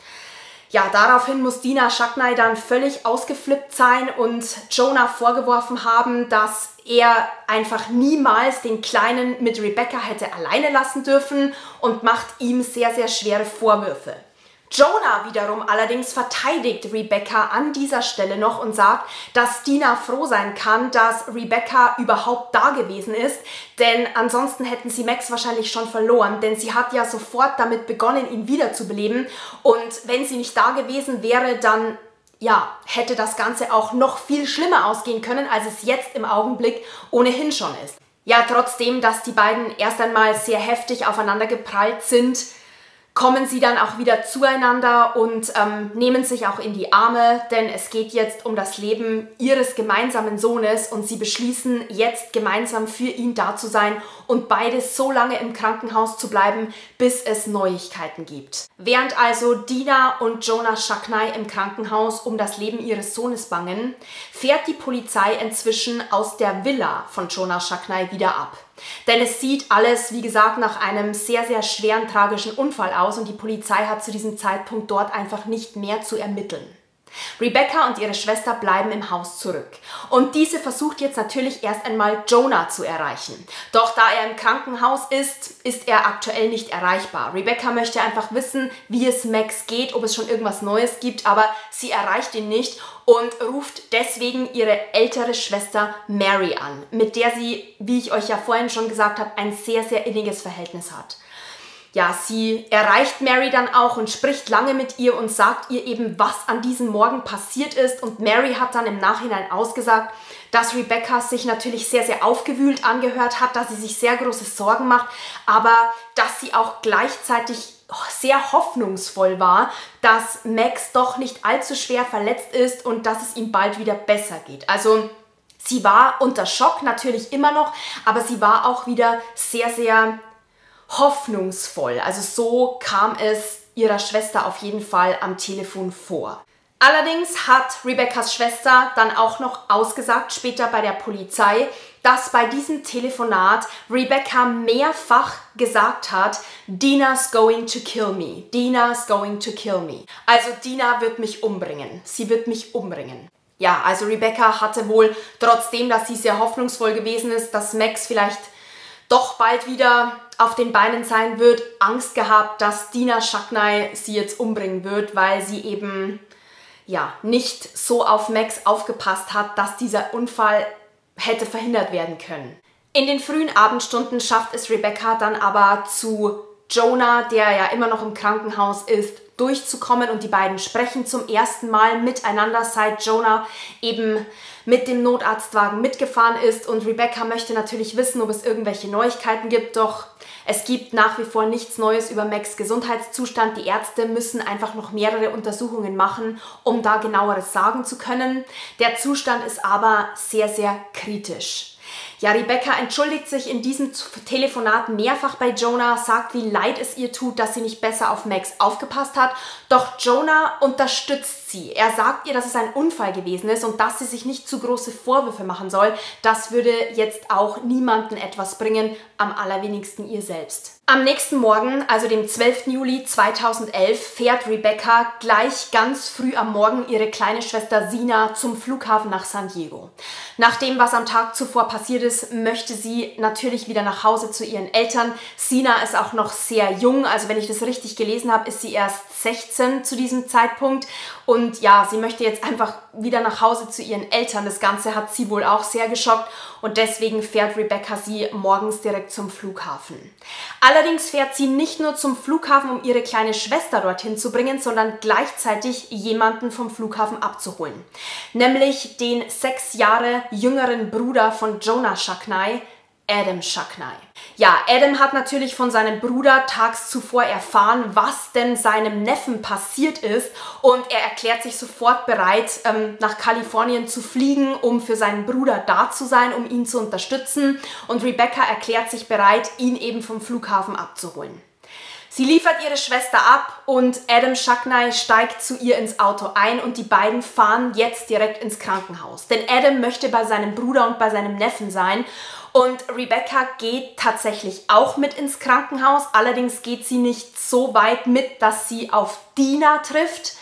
Ja, daraufhin muss Dina Shaknai dann völlig ausgeflippt sein und Jonah vorgeworfen haben, dass er einfach niemals den Kleinen mit Rebecca hätte alleine lassen dürfen und macht ihm sehr, sehr schwere Vorwürfe. Jonah wiederum allerdings verteidigt Rebecca an dieser Stelle noch und sagt, dass Dina froh sein kann, dass Rebecca überhaupt da gewesen ist, denn ansonsten hätten sie Max wahrscheinlich schon verloren, denn sie hat ja sofort damit begonnen, ihn wiederzubeleben und wenn sie nicht da gewesen wäre, dann hätte das Ganze auch noch viel schlimmer ausgehen können, als es jetzt im Augenblick ohnehin schon ist. Ja, trotzdem, dass die beiden erst einmal sehr heftig aufeinander geprallt sind, kommen sie dann auch wieder zueinander und nehmen sich auch in die Arme, denn es geht jetzt um das Leben ihres gemeinsamen Sohnes und sie beschließen jetzt gemeinsam für ihn da zu sein und beide so lange im Krankenhaus zu bleiben, bis es Neuigkeiten gibt. Während also Dina und Jonah Shaknai im Krankenhaus um das Leben ihres Sohnes bangen, fährt die Polizei inzwischen aus der Villa von Jonah Shaknai wieder ab. Denn es sieht alles, wie gesagt, nach einem sehr, sehr schweren, tragischen Unfall aus und die Polizei hat zu diesem Zeitpunkt dort einfach nicht mehr zu ermitteln. Rebecca und ihre Schwester bleiben im Haus zurück. Und diese versucht jetzt natürlich erst einmal Jonah zu erreichen. Doch da er im Krankenhaus ist, ist er aktuell nicht erreichbar. Rebecca möchte einfach wissen, wie es Max geht, ob es schon irgendwas Neues gibt, aber sie erreicht ihn nicht und ruft deswegen ihre ältere Schwester Mary an, mit der sie, wie ich euch ja vorhin schon gesagt habe, ein sehr, sehr inniges Verhältnis hat. Ja, sie erreicht Mary dann auch und spricht lange mit ihr und sagt ihr eben, was an diesem Morgen passiert ist. Und Mary hat dann im Nachhinein ausgesagt, dass Rebecca sich natürlich sehr, sehr aufgewühlt angehört hat, dass sie sich sehr große Sorgen macht, aber dass sie auch gleichzeitig sehr hoffnungsvoll war, dass Max doch nicht allzu schwer verletzt ist und dass es ihm bald wieder besser geht. Also sie war unter Schock natürlich immer noch, aber sie war auch wieder sehr, sehr hoffnungsvoll. Also so kam es ihrer Schwester auf jeden Fall am Telefon vor. Allerdings hat Rebeccas Schwester dann auch noch ausgesagt, später bei der Polizei, dass bei diesem Telefonat Rebecca mehrfach gesagt hat, Dina's going to kill me, Dina's going to kill me. Also Dina wird mich umbringen, sie wird mich umbringen. Ja, also Rebecca hatte wohl, trotzdem, dass sie sehr hoffnungsvoll gewesen ist, dass Max vielleicht doch bald wieder auf den Beinen sein wird, Angst gehabt, dass Dina Shacknai sie jetzt umbringen wird, weil sie eben ja nicht so auf Max aufgepasst hat, dass dieser Unfall hätte verhindert werden können. In den frühen Abendstunden schafft es Rebecca dann aber zu Jonah, der ja immer noch im Krankenhaus ist, durchzukommen und die beiden sprechen zum ersten Mal miteinander, seit Jonah eben mit dem Notarztwagen mitgefahren ist, und Rebecca möchte natürlich wissen, ob es irgendwelche Neuigkeiten gibt, doch es gibt nach wie vor nichts Neues über Max' Gesundheitszustand. Die Ärzte müssen einfach noch mehrere Untersuchungen machen, um da genaueres sagen zu können. Der Zustand ist aber sehr, sehr kritisch. Ja, Rebecca entschuldigt sich in diesem Telefonat mehrfach bei Jonah, sagt, wie leid es ihr tut, dass sie nicht besser auf Max aufgepasst hat. Doch Jonah unterstützt sie. Er sagt ihr, dass es ein Unfall gewesen ist und dass sie sich nicht zu große Vorwürfe machen soll. Das würde jetzt auch niemandem etwas bringen, am allerwenigsten ihr selbst. Am nächsten Morgen, also dem 12. Juli 2011, fährt Rebecca gleich ganz früh am Morgen ihre kleine Schwester Sina zum Flughafen nach San Diego. Nach dem, was am Tag zuvor passiert ist, möchte sie natürlich wieder nach Hause zu ihren Eltern. Sina ist auch noch sehr jung, also wenn ich das richtig gelesen habe, ist sie erst 16 zu diesem Zeitpunkt. Und ja, sie möchte jetzt einfach wieder nach Hause zu ihren Eltern. Das Ganze hat sie wohl auch sehr geschockt und deswegen fährt Rebecca sie morgens direkt zum Flughafen. Allerdings fährt sie nicht nur zum Flughafen, um ihre kleine Schwester dorthin zu bringen, sondern gleichzeitig jemanden vom Flughafen abzuholen. Nämlich den 6 Jahre jüngeren Bruder von Jonah Shacknai, Adam Shacknai. Ja, Adam hat natürlich von seinem Bruder tags zuvor erfahren, was denn seinem Neffen passiert ist, und er erklärt sich sofort bereit, nach Kalifornien zu fliegen, um für seinen Bruder da zu sein, um ihn zu unterstützen, und Rebecca erklärt sich bereit, ihn eben vom Flughafen abzuholen. Sie liefert ihre Schwester ab und Adam Shacknai steigt zu ihr ins Auto ein und die beiden fahren jetzt direkt ins Krankenhaus. Denn Adam möchte bei seinem Bruder und bei seinem Neffen sein und Rebecca geht tatsächlich auch mit ins Krankenhaus. Allerdings geht sie nicht so weit mit, dass sie auf Dina trifft.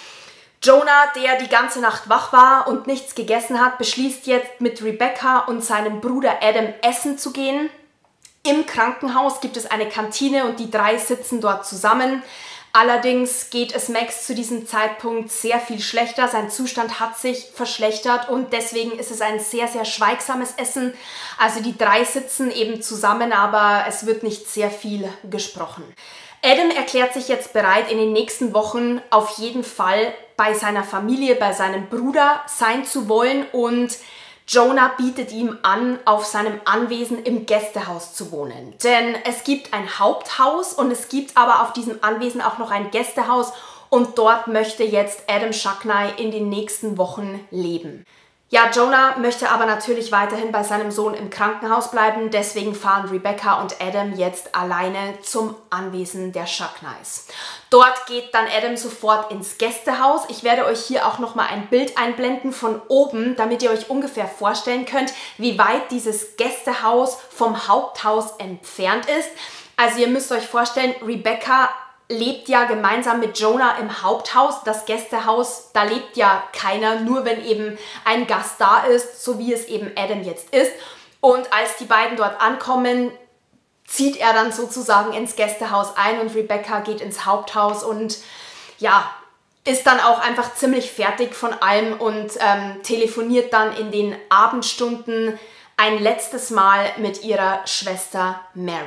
Jonah, der die ganze Nacht wach war und nichts gegessen hat, beschließt jetzt mit Rebecca und seinem Bruder Adam essen zu gehen. Im Krankenhaus gibt es eine Kantine und die drei sitzen dort zusammen. Allerdings geht es Max zu diesem Zeitpunkt sehr viel schlechter. Sein Zustand hat sich verschlechtert und deswegen ist es ein sehr, sehr schweigsames Essen. Also die drei sitzen eben zusammen, aber es wird nicht sehr viel gesprochen. Adam erklärt sich jetzt bereit, in den nächsten Wochen auf jeden Fall bei seiner Familie, bei seinem Bruder sein zu wollen, und Jonah bietet ihm an, auf seinem Anwesen im Gästehaus zu wohnen. Denn es gibt ein Haupthaus und es gibt aber auf diesem Anwesen auch noch ein Gästehaus und dort möchte jetzt Adam Shacknai in den nächsten Wochen leben. Ja, Jonah möchte aber natürlich weiterhin bei seinem Sohn im Krankenhaus bleiben, deswegen fahren Rebecca und Adam jetzt alleine zum Anwesen der Shacknais. Dort geht dann Adam sofort ins Gästehaus. Ich werde euch hier auch nochmal ein Bild einblenden von oben, damit ihr euch ungefähr vorstellen könnt, wie weit dieses Gästehaus vom Haupthaus entfernt ist. Also ihr müsst euch vorstellen, Rebecca lebt ja gemeinsam mit Jonah im Haupthaus. Das Gästehaus, da lebt ja keiner, nur wenn eben ein Gast da ist, so wie es eben Adam jetzt ist. Und als die beiden dort ankommen, zieht er dann sozusagen ins Gästehaus ein und Rebecca geht ins Haupthaus und ja, ist dann auch einfach ziemlich fertig von allem und telefoniert dann in den Abendstunden ein letztes Mal mit ihrer Schwester Mary.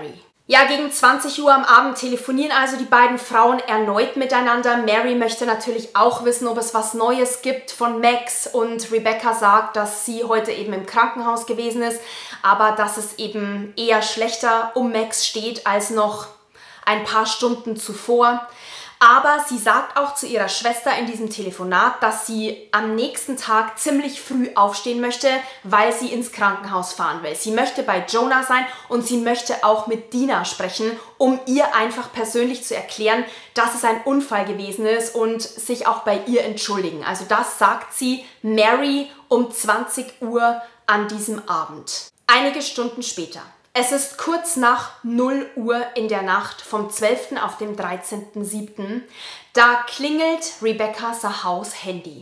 Ja, gegen 20 Uhr am Abend telefonieren also die beiden Frauen erneut miteinander. Mary möchte natürlich auch wissen, ob es was Neues gibt von Max, und Rebecca sagt, dass sie heute eben im Krankenhaus gewesen ist, aber dass es eben eher schlechter um Max steht als noch ein paar Stunden zuvor. Aber sie sagt auch zu ihrer Schwester in diesem Telefonat, dass sie am nächsten Tag ziemlich früh aufstehen möchte, weil sie ins Krankenhaus fahren will. Sie möchte bei Jonah sein und sie möchte auch mit Dina sprechen, um ihr einfach persönlich zu erklären, dass es ein Unfall gewesen ist und sich auch bei ihr entschuldigen. Also das sagt sie Mary um 20 Uhr an diesem Abend. Einige Stunden später. Es ist kurz nach 0 Uhr in der Nacht vom 12. auf den 13.07. Da klingelt Rebecca Sahaus Handy.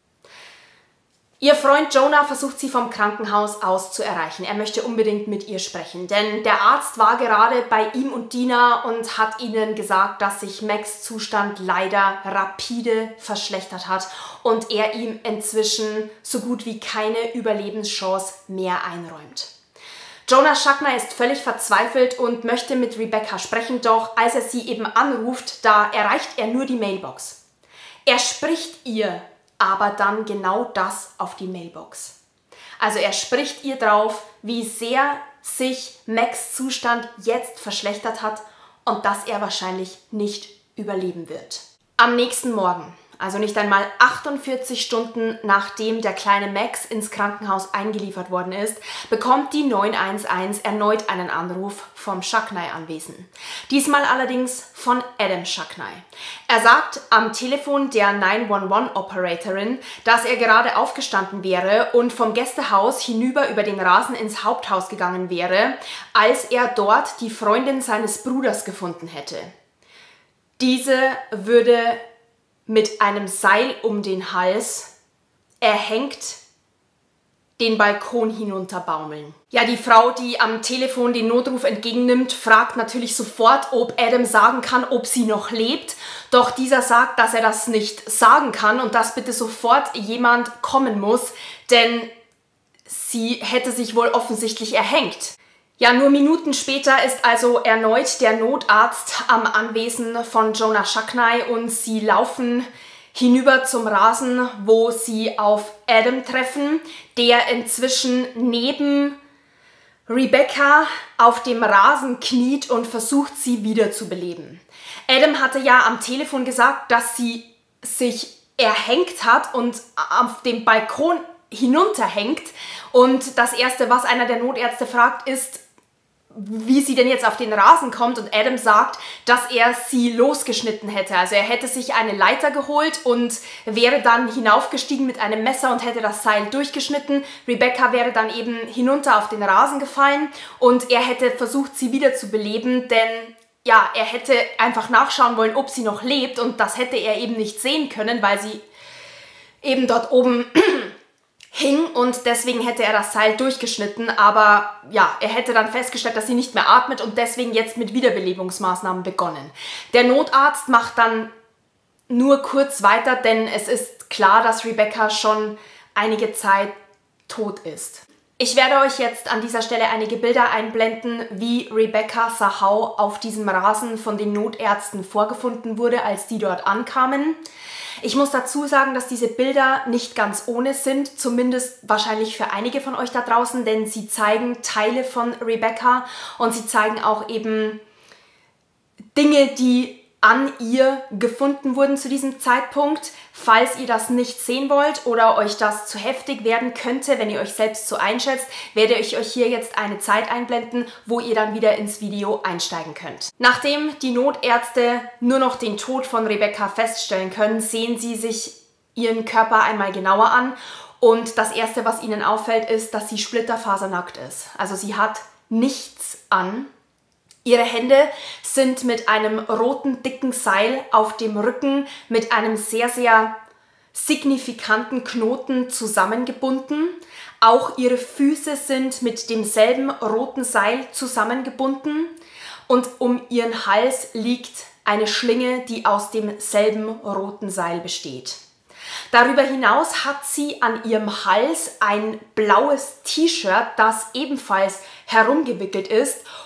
Ihr Freund Jonah versucht sie vom Krankenhaus aus zu erreichen. Er möchte unbedingt mit ihr sprechen, denn der Arzt war gerade bei ihm und Dina und hat ihnen gesagt, dass sich Max' Zustand leider rapide verschlechtert hat und er ihm inzwischen so gut wie keine Überlebenschance mehr einräumt. Jonah Schackner ist völlig verzweifelt und möchte mit Rebecca sprechen, doch als er sie eben anruft, da erreicht er nur die Mailbox. Er spricht ihr aber dann genau das auf die Mailbox. Also er spricht ihr drauf, wie sehr sich Max' Zustand jetzt verschlechtert hat und dass er wahrscheinlich nicht überleben wird. Am nächsten Morgen, also nicht einmal 48 Stunden nachdem der kleine Max ins Krankenhaus eingeliefert worden ist, bekommt die 911 erneut einen Anruf vom Schackney-Anwesen. Diesmal allerdings von Adam Schackney. Er sagt am Telefon der 911-Operatorin, dass er gerade aufgestanden wäre und vom Gästehaus hinüber über den Rasen ins Haupthaus gegangen wäre, als er dort die Freundin seines Bruders gefunden hätte. Diese würde mit einem Seil um den Hals erhängt den Balkon hinunterbaumeln. Ja, die Frau, die am Telefon den Notruf entgegennimmt, fragt natürlich sofort, ob Adam sagen kann, ob sie noch lebt. Doch dieser sagt, dass er das nicht sagen kann und dass bitte sofort jemand kommen muss, denn sie hätte sich wohl offensichtlich erhängt. Ja, nur Minuten später ist also erneut der Notarzt am Anwesen von Jonah Schackney und sie laufen hinüber zum Rasen, wo sie auf Adam treffen, der inzwischen neben Rebecca auf dem Rasen kniet und versucht, sie wiederzubeleben. Adam hatte ja am Telefon gesagt, dass sie sich erhängt hat und auf dem Balkon hinunterhängt. Und das Erste, was einer der Notärzte fragt, ist, wie sie denn jetzt auf den Rasen kommt, und Adam sagt, dass er sie losgeschnitten hätte. Also er hätte sich eine Leiter geholt und wäre dann hinaufgestiegen mit einem Messer und hätte das Seil durchgeschnitten. Rebecca wäre dann eben hinunter auf den Rasen gefallen und er hätte versucht, sie wieder zu beleben, denn ja, er hätte einfach nachschauen wollen, ob sie noch lebt, und das hätte er eben nicht sehen können, weil sie eben dort oben hing, und deswegen hätte er das Seil durchgeschnitten, aber ja, er hätte dann festgestellt, dass sie nicht mehr atmet und deswegen jetzt mit Wiederbelebungsmaßnahmen begonnen. Der Notarzt macht dann nur kurz weiter, denn es ist klar, dass Rebecca schon einige Zeit tot ist. Ich werde euch jetzt an dieser Stelle einige Bilder einblenden, wie Rebecca Sahau auf diesem Rasen von den Notärzten vorgefunden wurde, als die dort ankamen. Ich muss dazu sagen, dass diese Bilder nicht ganz ohne sind, zumindest wahrscheinlich für einige von euch da draußen, denn sie zeigen Teile von Rebecca und sie zeigen auch eben Dinge, die an ihr gefunden wurden zu diesem Zeitpunkt. Falls ihr das nicht sehen wollt oder euch das zu heftig werden könnte, wenn ihr euch selbst so einschätzt, werde ich euch hier jetzt eine Zeit einblenden, wo ihr dann wieder ins Video einsteigen könnt. Nachdem die Notärzte nur noch den Tod von Rebecca feststellen können, sehen sie sich ihren Körper einmal genauer an und das Erste, was ihnen auffällt, ist, dass sie splitterfasernackt ist. Also sie hat nichts an. Ihre Hände sind mit einem roten, dicken Seil auf dem Rücken mit einem sehr, sehr signifikanten Knoten zusammengebunden. Auch ihre Füße sind mit demselben roten Seil zusammengebunden und um ihren Hals liegt eine Schlinge, die aus demselben roten Seil besteht. Darüber hinaus hat sie an ihrem Hals ein blaues T-Shirt, das ebenfalls herumgewickelt ist,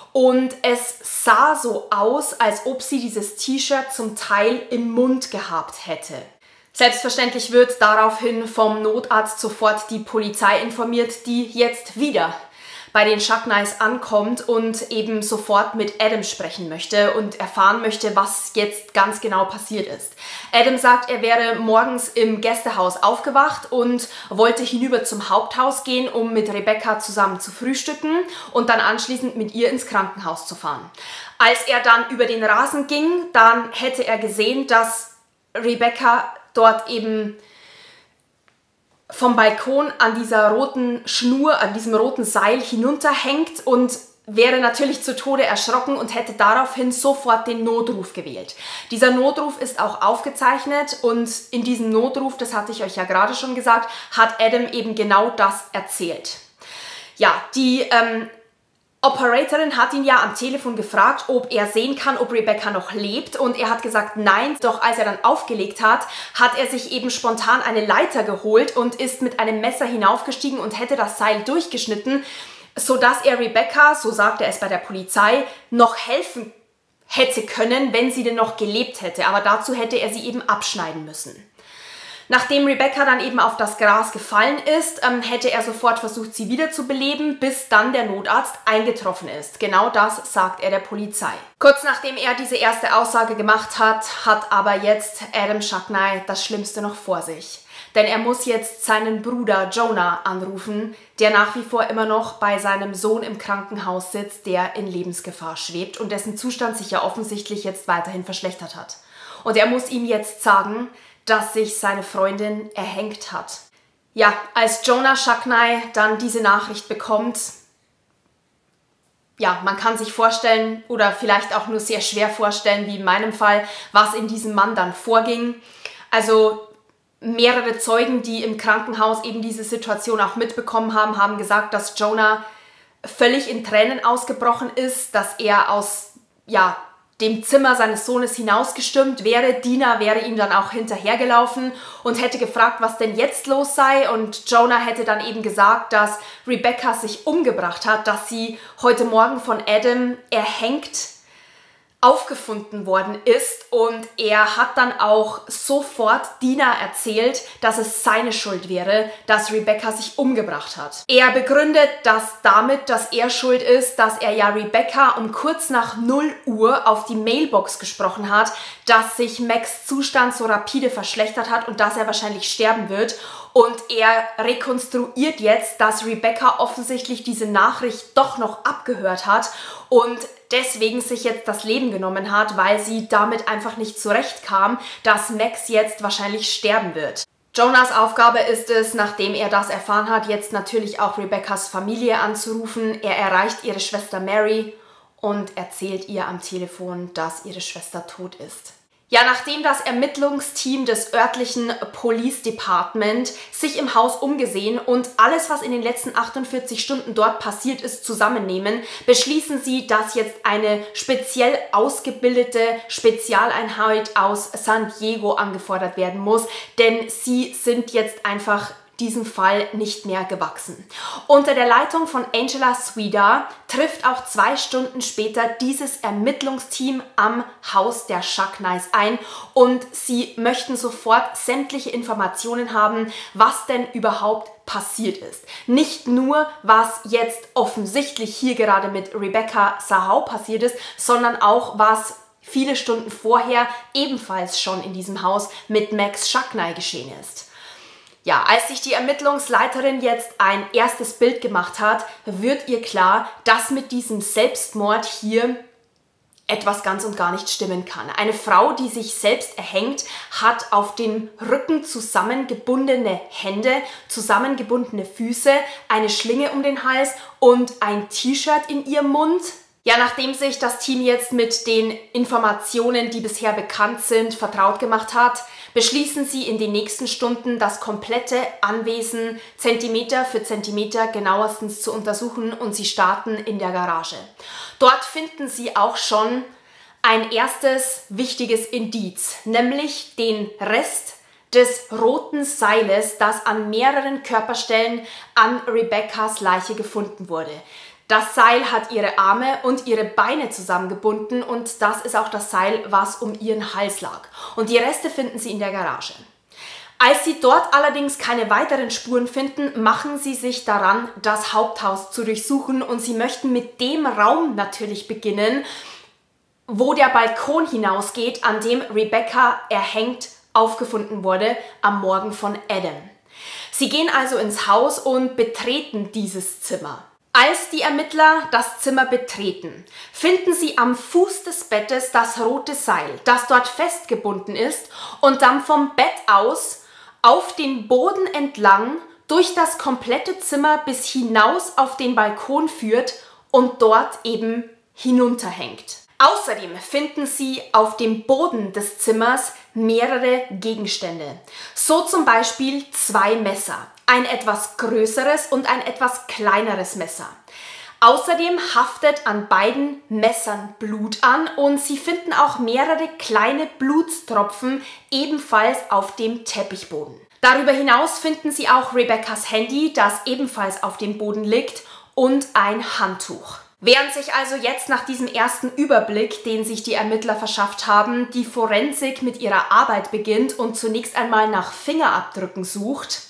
und es sah so aus, als ob sie dieses T-Shirt zum Teil im Mund gehabt hätte. Selbstverständlich wird daraufhin vom Notarzt sofort die Polizei informiert, die jetzt wieder bei den Shackneys ankommt und eben sofort mit Adam sprechen möchte und erfahren möchte, was jetzt ganz genau passiert ist. Adam sagt, er wäre morgens im Gästehaus aufgewacht und wollte hinüber zum Haupthaus gehen, um mit Rebecca zusammen zu frühstücken und dann anschließend mit ihr ins Krankenhaus zu fahren. Als er dann über den Rasen ging, dann hätte er gesehen, dass Rebecca dort eben vom Balkon an dieser roten Schnur, an diesem roten Seil hinunterhängt und wäre natürlich zu Tode erschrocken und hätte daraufhin sofort den Notruf gewählt. Dieser Notruf ist auch aufgezeichnet und in diesem Notruf, das hatte ich euch ja gerade schon gesagt, hat Adam eben genau das erzählt. Ja, die Operatorin hat ihn ja am Telefon gefragt, ob er sehen kann, ob Rebecca noch lebt und er hat gesagt nein, doch als er dann aufgelegt hat, hat er sich eben spontan eine Leiter geholt und ist mit einem Messer hinaufgestiegen und hätte das Seil durchgeschnitten, sodass er Rebecca, so sagte er es bei der Polizei, noch helfen hätte können, wenn sie denn noch gelebt hätte, aber dazu hätte er sie eben abschneiden müssen. Nachdem Rebecca dann eben auf das Gras gefallen ist, hätte er sofort versucht, sie wiederzubeleben, bis dann der Notarzt eingetroffen ist. Genau das sagt er der Polizei. Kurz nachdem er diese erste Aussage gemacht hat, hat aber jetzt Adam Shackney das Schlimmste noch vor sich. Denn er muss jetzt seinen Bruder Jonah anrufen, der nach wie vor immer noch bei seinem Sohn im Krankenhaus sitzt, der in Lebensgefahr schwebt und dessen Zustand sich ja offensichtlich jetzt weiterhin verschlechtert hat. Und er muss ihm jetzt sagen, dass sich seine Freundin erhängt hat. Ja, als Jonah Shackney dann diese Nachricht bekommt, ja, man kann sich vorstellen oder vielleicht auch nur sehr schwer vorstellen, wie in meinem Fall, was in diesem Mann dann vorging. Also mehrere Zeugen, die im Krankenhaus eben diese Situation auch mitbekommen haben, haben gesagt, dass Jonah völlig in Tränen ausgebrochen ist, dass er aus, ja, dem Zimmer seines Sohnes hinausgestürmt wäre. Dina wäre ihm dann auch hinterhergelaufen und hätte gefragt, was denn jetzt los sei. Und Jonah hätte dann eben gesagt, dass Rebecca sich umgebracht hat, dass sie heute Morgen von Adam erhängt aufgefunden worden ist und er hat dann auch sofort Dina erzählt, dass es seine Schuld wäre, dass Rebecca sich umgebracht hat. Er begründet das damit, dass er schuld ist, dass er ja Rebecca um kurz nach 0 Uhr auf die Mailbox gesprochen hat, dass sich Macs Zustand so rapide verschlechtert hat und dass er wahrscheinlich sterben wird. Und er rekonstruiert jetzt, dass Rebecca offensichtlich diese Nachricht doch noch abgehört hat und deswegen sich jetzt das Leben genommen hat, weil sie damit einfach nicht zurechtkam, dass Max jetzt wahrscheinlich sterben wird. Jonahs Aufgabe ist es, nachdem er das erfahren hat, jetzt natürlich auch Rebeccas Familie anzurufen. Er erreicht ihre Schwester Mary und erzählt ihr am Telefon, dass ihre Schwester tot ist. Ja, nachdem das Ermittlungsteam des örtlichen Police Department sich im Haus umgesehen und alles, was in den letzten 48 Stunden dort passiert ist, zusammennehmen, beschließen sie, dass jetzt eine speziell ausgebildete Spezialeinheit aus San Diego angefordert werden muss, denn sie sind jetzt einfach diesem Fall nicht mehr gewachsen. Unter der Leitung von Angela Swida trifft auch 2 Stunden später dieses Ermittlungsteam am Haus der Shackneys ein und sie möchten sofort sämtliche Informationen haben, was denn überhaupt passiert ist. Nicht nur, was jetzt offensichtlich hier gerade mit Rebecca Sahau passiert ist, sondern auch, was viele Stunden vorher ebenfalls schon in diesem Haus mit Max Shackney geschehen ist. Ja, als sich die Ermittlungsleiterin jetzt ein erstes Bild gemacht hat, wird ihr klar, dass mit diesem Selbstmord hier etwas ganz und gar nicht stimmen kann. Eine Frau, die sich selbst erhängt, hat auf dem Rücken zusammengebundene Hände, zusammengebundene Füße, eine Schlinge um den Hals und ein T-Shirt in ihrem Mund. Ja, nachdem sich das Team jetzt mit den Informationen, die bisher bekannt sind, vertraut gemacht hat, beschließen sie in den nächsten Stunden, das komplette Anwesen Zentimeter für Zentimeter genauestens zu untersuchen und sie starten in der Garage. Dort finden sie auch schon ein erstes wichtiges Indiz, nämlich den Rest des roten Seiles, das an mehreren Körperstellen an Rebeccas Leiche gefunden wurde. Das Seil hat ihre Arme und ihre Beine zusammengebunden und das ist auch das Seil, was um ihren Hals lag. Und die Reste finden sie in der Garage. Als sie dort allerdings keine weiteren Spuren finden, machen sie sich daran, das Haupthaus zu durchsuchen und sie möchten mit dem Raum natürlich beginnen, wo der Balkon hinausgeht, an dem Rebecca erhängt aufgefunden wurde am Morgen von Adam. Sie gehen also ins Haus und betreten dieses Zimmer. Als die Ermittler das Zimmer betreten, finden sie am Fuß des Bettes das rote Seil, das dort festgebunden ist und dann vom Bett aus auf den Boden entlang durch das komplette Zimmer bis hinaus auf den Balkon führt und dort eben hinunterhängt. Außerdem finden sie auf dem Boden des Zimmers mehrere Gegenstände. So zum Beispiel 2 Messer, ein etwas größeres und ein etwas kleineres Messer. Außerdem haftet an beiden Messern Blut an und sie finden auch mehrere kleine Blutstropfen ebenfalls auf dem Teppichboden. Darüber hinaus finden sie auch Rebeccas Handy, das ebenfalls auf dem Boden liegt, und ein Handtuch. Während sich also jetzt nach diesem ersten Überblick, den sich die Ermittler verschafft haben, die Forensik mit ihrer Arbeit beginnt und zunächst einmal nach Fingerabdrücken sucht,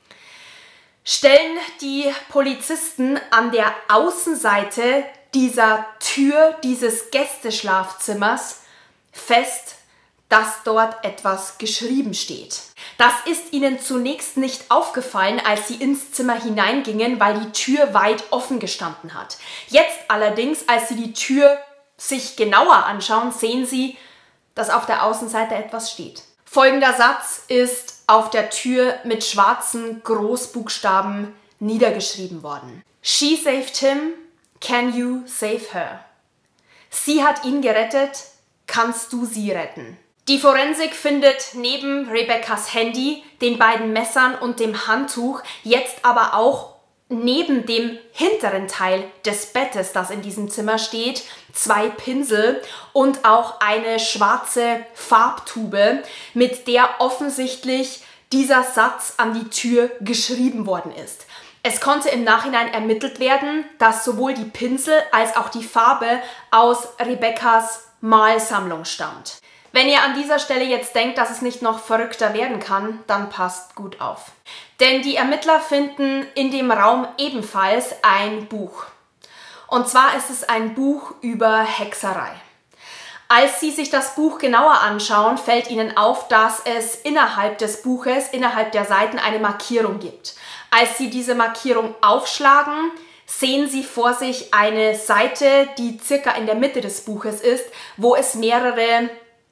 stellen die Polizisten an der Außenseite dieser Tür dieses Gästeschlafzimmers fest, dass dort etwas geschrieben steht. Das ist ihnen zunächst nicht aufgefallen, als sie ins Zimmer hineingingen, weil die Tür weit offen gestanden hat. Jetzt allerdings, als sie die Tür sich genauer anschauen, sehen sie, dass auf der Außenseite etwas steht. Folgender Satz ist auf der Tür mit schwarzen Großbuchstaben niedergeschrieben worden. She saved him, can you save her? Sie hat ihn gerettet, kannst du sie retten? Die Forensik findet neben Rebeccas Handy, den beiden Messern und dem Handtuch jetzt aber auch neben dem hinteren Teil des Bettes, das in diesem Zimmer steht, 2 Pinsel und auch eine schwarze Farbtube, mit der offensichtlich dieser Satz an die Tür geschrieben worden ist. Es konnte im Nachhinein ermittelt werden, dass sowohl die Pinsel als auch die Farbe aus Rebeccas Malsammlung stammt. Wenn ihr an dieser Stelle jetzt denkt, dass es nicht noch verrückter werden kann, dann passt gut auf. Denn die Ermittler finden in dem Raum ebenfalls ein Buch. Und zwar ist es ein Buch über Hexerei. Als sie sich das Buch genauer anschauen, fällt ihnen auf, dass es innerhalb des Buches, innerhalb der Seiten eine Markierung gibt. Als sie diese Markierung aufschlagen, sehen sie vor sich eine Seite, die circa in der Mitte des Buches ist, wo es mehrere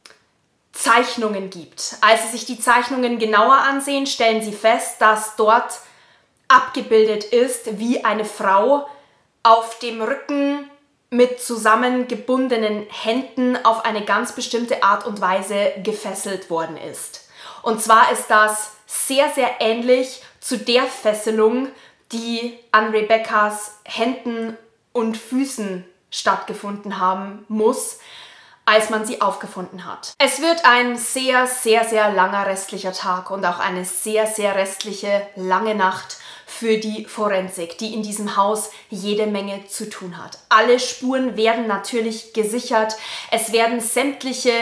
Zeichnungen gibt. Als sie sich die Zeichnungen genauer ansehen, stellen sie fest, dass dort abgebildet ist, wie eine Frau auf dem Rücken mit zusammengebundenen Händen auf eine ganz bestimmte Art und Weise gefesselt worden ist. Und zwar ist das sehr, sehr ähnlich zu der Fesselung, die an Rebeccas Händen und Füßen stattgefunden haben muss, als man sie aufgefunden hat. Es wird ein sehr, sehr, sehr langer restlicher Tag und auch eine sehr, sehr restliche lange Nacht für die Forensik, die in diesem Haus jede Menge zu tun hat. Alle Spuren werden natürlich gesichert. Es werden sämtliche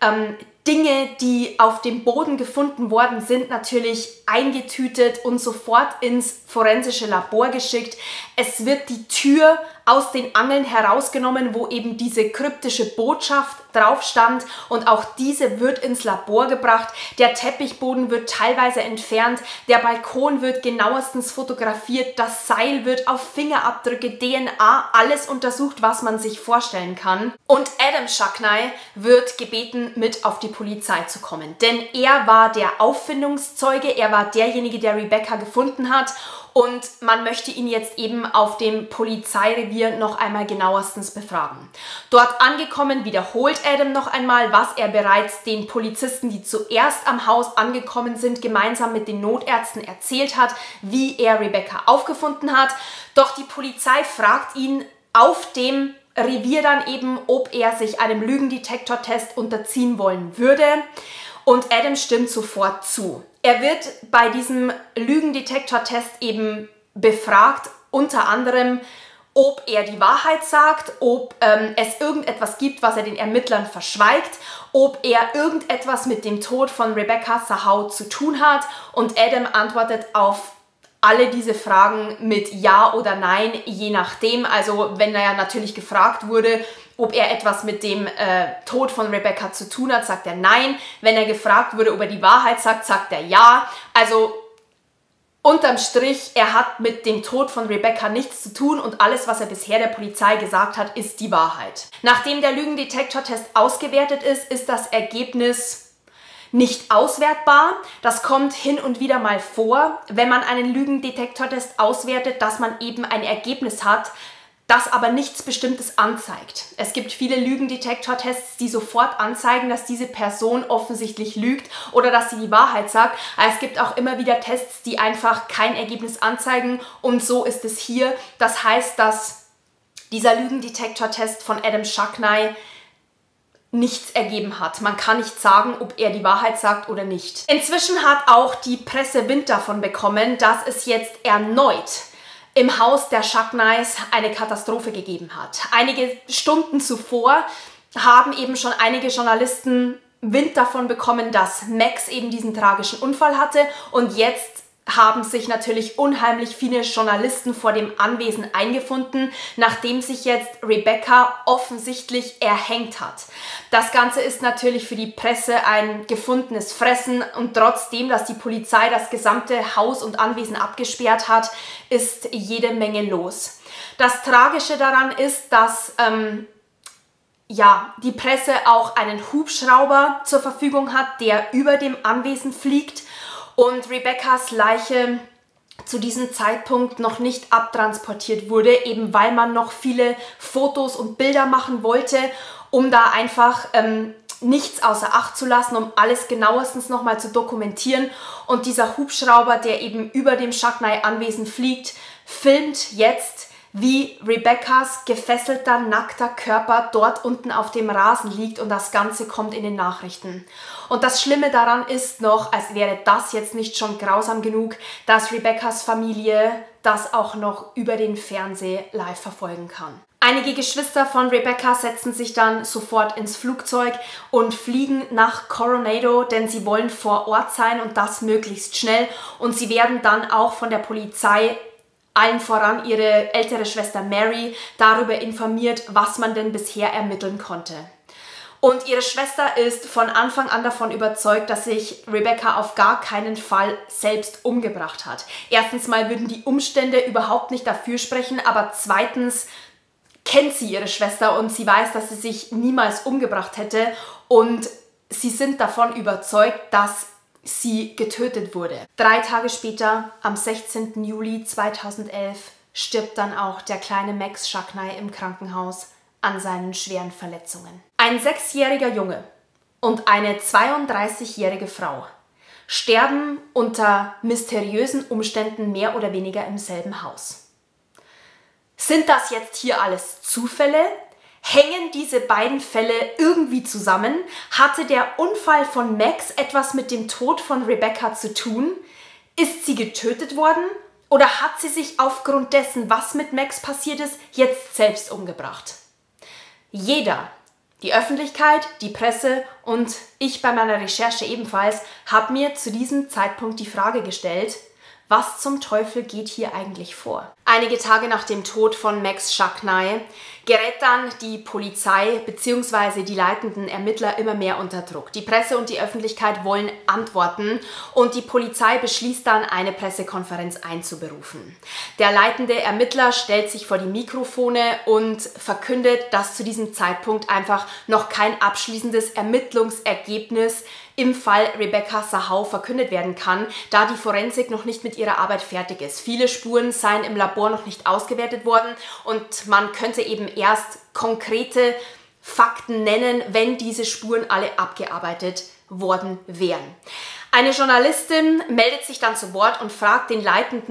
Dinge, die auf dem Boden gefunden worden sind, natürlich eingetütet und sofort ins forensische Labor geschickt. Es wird die Tür aus den Angeln herausgenommen, wo eben diese kryptische Botschaft drauf stand, und auch diese wird ins Labor gebracht. Der Teppichboden wird teilweise entfernt, der Balkon wird genauestens fotografiert, das Seil wird auf Fingerabdrücke, DNA, alles untersucht, was man sich vorstellen kann. Und Adam Shacknai wird gebeten, mit auf die Polizei zu kommen, denn er war der Auffindungszeuge, er war derjenige, der Rebecca gefunden hat. Und man möchte ihn jetzt eben auf dem Polizeirevier noch einmal genauestens befragen. Dort angekommen wiederholt Adam noch einmal, was er bereits den Polizisten, die zuerst am Haus angekommen sind, gemeinsam mit den Notärzten erzählt hat, wie er Rebecca aufgefunden hat. Doch die Polizei fragt ihn auf dem Revier dann eben, ob er sich einem Lügendetektortest unterziehen wollen würde. Und Adam stimmt sofort zu. Er wird bei diesem Lügendetektortest eben befragt, unter anderem, ob er die Wahrheit sagt, ob es irgendetwas gibt, was er den Ermittlern verschweigt, ob er irgendetwas mit dem Tod von Rebecca Sahau zu tun hat. Und Adam antwortet auf alle diese Fragen mit Ja oder Nein, je nachdem. Also wenn er ja natürlich gefragt wurde, ob er etwas mit dem Tod von Rebecca zu tun hat, sagt er Nein. Wenn er gefragt wurde, ob er die Wahrheit sagt, sagt er Ja. Also unterm Strich, er hat mit dem Tod von Rebecca nichts zu tun und alles, was er bisher der Polizei gesagt hat, ist die Wahrheit. Nachdem der Lügendetektortest ausgewertet ist, ist das Ergebnis nicht auswertbar. Das kommt hin und wieder mal vor, wenn man einen Lügendetektortest auswertet, dass man eben ein Ergebnis hat, das aber nichts Bestimmtes anzeigt. Es gibt viele Lügendetektortests, die sofort anzeigen, dass diese Person offensichtlich lügt oder dass sie die Wahrheit sagt. Aber es gibt auch immer wieder Tests, die einfach kein Ergebnis anzeigen und so ist es hier. Das heißt, dass dieser Lügendetektortest von Adam Shacknai nichts ergeben hat. Man kann nicht sagen, ob er die Wahrheit sagt oder nicht. Inzwischen hat auch die Presse Wind davon bekommen, dass es jetzt erneut im Haus der Shacknais eine Katastrophe gegeben hat. Einige Stunden zuvor haben eben schon einige Journalisten Wind davon bekommen, dass Max eben diesen tragischen Unfall hatte und jetzt haben sich natürlich unheimlich viele Journalisten vor dem Anwesen eingefunden, nachdem sich jetzt Rebecca offensichtlich erhängt hat. Das Ganze ist natürlich für die Presse ein gefundenes Fressen und trotzdem, dass die Polizei das gesamte Haus und Anwesen abgesperrt hat, ist jede Menge los. Das Tragische daran ist, dass die Presse auch einen Hubschrauber zur Verfügung hat, der über dem Anwesen fliegt und Rebeccas Leiche zu diesem Zeitpunkt noch nicht abtransportiert wurde, eben weil man noch viele Fotos und Bilder machen wollte, um da einfach nichts außer Acht zu lassen, um alles genauestens nochmal zu dokumentieren. Und dieser Hubschrauber, der eben über dem Shacknai-Anwesen fliegt, filmt jetzt, wie Rebeccas gefesselter, nackter Körper dort unten auf dem Rasen liegt und das Ganze kommt in den Nachrichten. Und das Schlimme daran ist noch, als wäre das jetzt nicht schon grausam genug, dass Rebeccas Familie das auch noch über den Fernseher live verfolgen kann. Einige Geschwister von Rebecca setzen sich dann sofort ins Flugzeug und fliegen nach Coronado, denn sie wollen vor Ort sein und das möglichst schnell. Und sie werden dann auch von der Polizei, allen voran ihre ältere Schwester Mary, darüber informiert, was man denn bisher ermitteln konnte. Und ihre Schwester ist von Anfang an davon überzeugt, dass sich Rebecca auf gar keinen Fall selbst umgebracht hat. Erstens mal würden die Umstände überhaupt nicht dafür sprechen, aber zweitens kennt sie ihre Schwester und sie weiß, dass sie sich niemals umgebracht hätte und sie sind davon überzeugt, dass sie getötet wurde. 3 Tage später, am 16. Juli 2011, stirbt dann auch der kleine Max Shacknai im Krankenhaus an seinen schweren Verletzungen. Ein 6-jähriger Junge und eine 32-jährige Frau sterben unter mysteriösen Umständen mehr oder weniger im selben Haus. Sind das jetzt hier alles Zufälle? Hängen diese beiden Fälle irgendwie zusammen? Hatte der Unfall von Max etwas mit dem Tod von Rebecca zu tun? Ist sie getötet worden? Oder hat sie sich aufgrund dessen, was mit Max passiert ist, jetzt selbst umgebracht? Jeder, die Öffentlichkeit, die Presse und ich bei meiner Recherche ebenfalls, habe mir zu diesem Zeitpunkt die Frage gestellt, was zum Teufel geht hier eigentlich vor? Einige Tage nach dem Tod von Max Shacknai gerät dann die Polizei bzw. die leitenden Ermittler immer mehr unter Druck. Die Presse und die Öffentlichkeit wollen Antworten und die Polizei beschließt dann, eine Pressekonferenz einzuberufen. Der leitende Ermittler stellt sich vor die Mikrofone und verkündet, dass zu diesem Zeitpunkt einfach noch kein abschließendes Ermittlungsergebnis im Fall Rebecca Sahau verkündet werden kann, da die Forensik noch nicht mit ihrer Arbeit fertig ist. Viele Spuren seien im Labor noch nicht ausgewertet worden und man könnte eben erst konkrete Fakten nennen, wenn diese Spuren alle abgearbeitet worden wären. Eine Journalistin meldet sich dann zu Wort und fragt den leitenden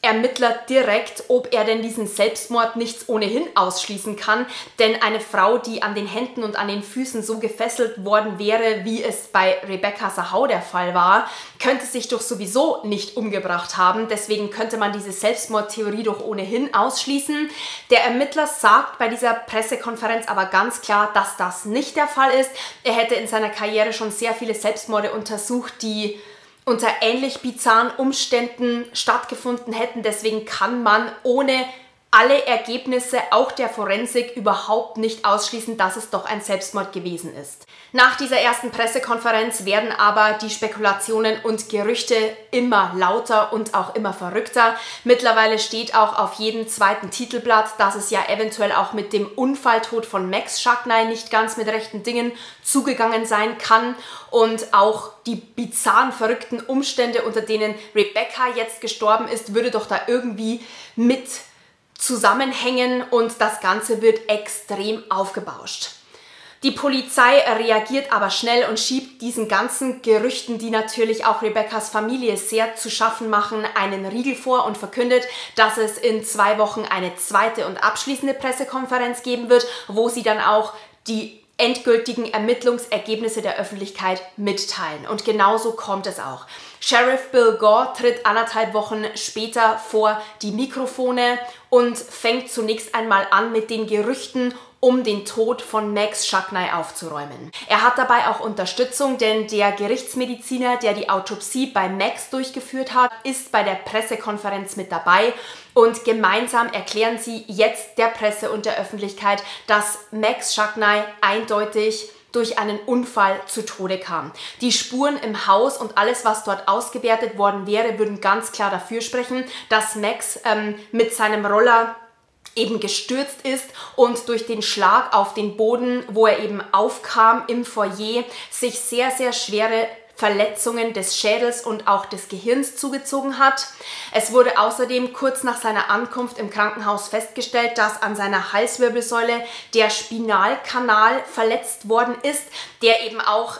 Ermittler direkt, ob er denn diesen Selbstmord nicht ohnehin ausschließen kann, denn eine Frau, die an den Händen und an den Füßen so gefesselt worden wäre, wie es bei Rebecca Sahau der Fall war, könnte sich doch sowieso nicht umgebracht haben. Deswegen könnte man diese Selbstmordtheorie doch ohnehin ausschließen. Der Ermittler sagt bei dieser Pressekonferenz aber ganz klar, dass das nicht der Fall ist. Er hätte in seiner Karriere schon sehr viele Selbstmorde untersucht, die unter ähnlich bizarren Umständen stattgefunden hätten. Deswegen kann man ohne alle Ergebnisse, auch der Forensik, überhaupt nicht ausschließen, dass es doch ein Selbstmord gewesen ist. Nach dieser ersten Pressekonferenz werden aber die Spekulationen und Gerüchte immer lauter und auch immer verrückter. Mittlerweile steht auch auf jedem zweiten Titelblatt, dass es ja eventuell auch mit dem Unfalltod von Max Shacknai nicht ganz mit rechten Dingen zugegangen sein kann und auch die bizarren, verrückten Umstände, unter denen Rebecca jetzt gestorben ist, würde doch da irgendwie mit zusammenhängen und das Ganze wird extrem aufgebauscht. Die Polizei reagiert aber schnell und schiebt diesen ganzen Gerüchten, die natürlich auch Rebeccas Familie sehr zu schaffen machen, einen Riegel vor und verkündet, dass es in 2 Wochen eine zweite und abschließende Pressekonferenz geben wird, wo sie dann auch die endgültigen Ermittlungsergebnisse der Öffentlichkeit mitteilen. Und genauso kommt es auch. Sheriff Bill Gore tritt 1,5 Wochen später vor die Mikrofone und fängt zunächst einmal an, mit den Gerüchten um den Tod von Max Shacknai aufzuräumen. Er hat dabei auch Unterstützung, denn der Gerichtsmediziner, der die Autopsie bei Max durchgeführt hat, ist bei der Pressekonferenz mit dabei und gemeinsam erklären sie jetzt der Presse und der Öffentlichkeit, dass Max Shacknai eindeutig durch einen Unfall zu Tode kam. Die Spuren im Haus und alles, was dort ausgewertet worden wäre, würden ganz klar dafür sprechen, dass Max mit seinem Roller eben gestürzt ist und durch den Schlag auf den Boden, wo er eben aufkam im Foyer, sich sehr, sehr schwere Verletzungen des Schädels und auch des Gehirns zugezogen hat. Es wurde außerdem kurz nach seiner Ankunft im Krankenhaus festgestellt, dass an seiner Halswirbelsäule der Spinalkanal verletzt worden ist, der eben auch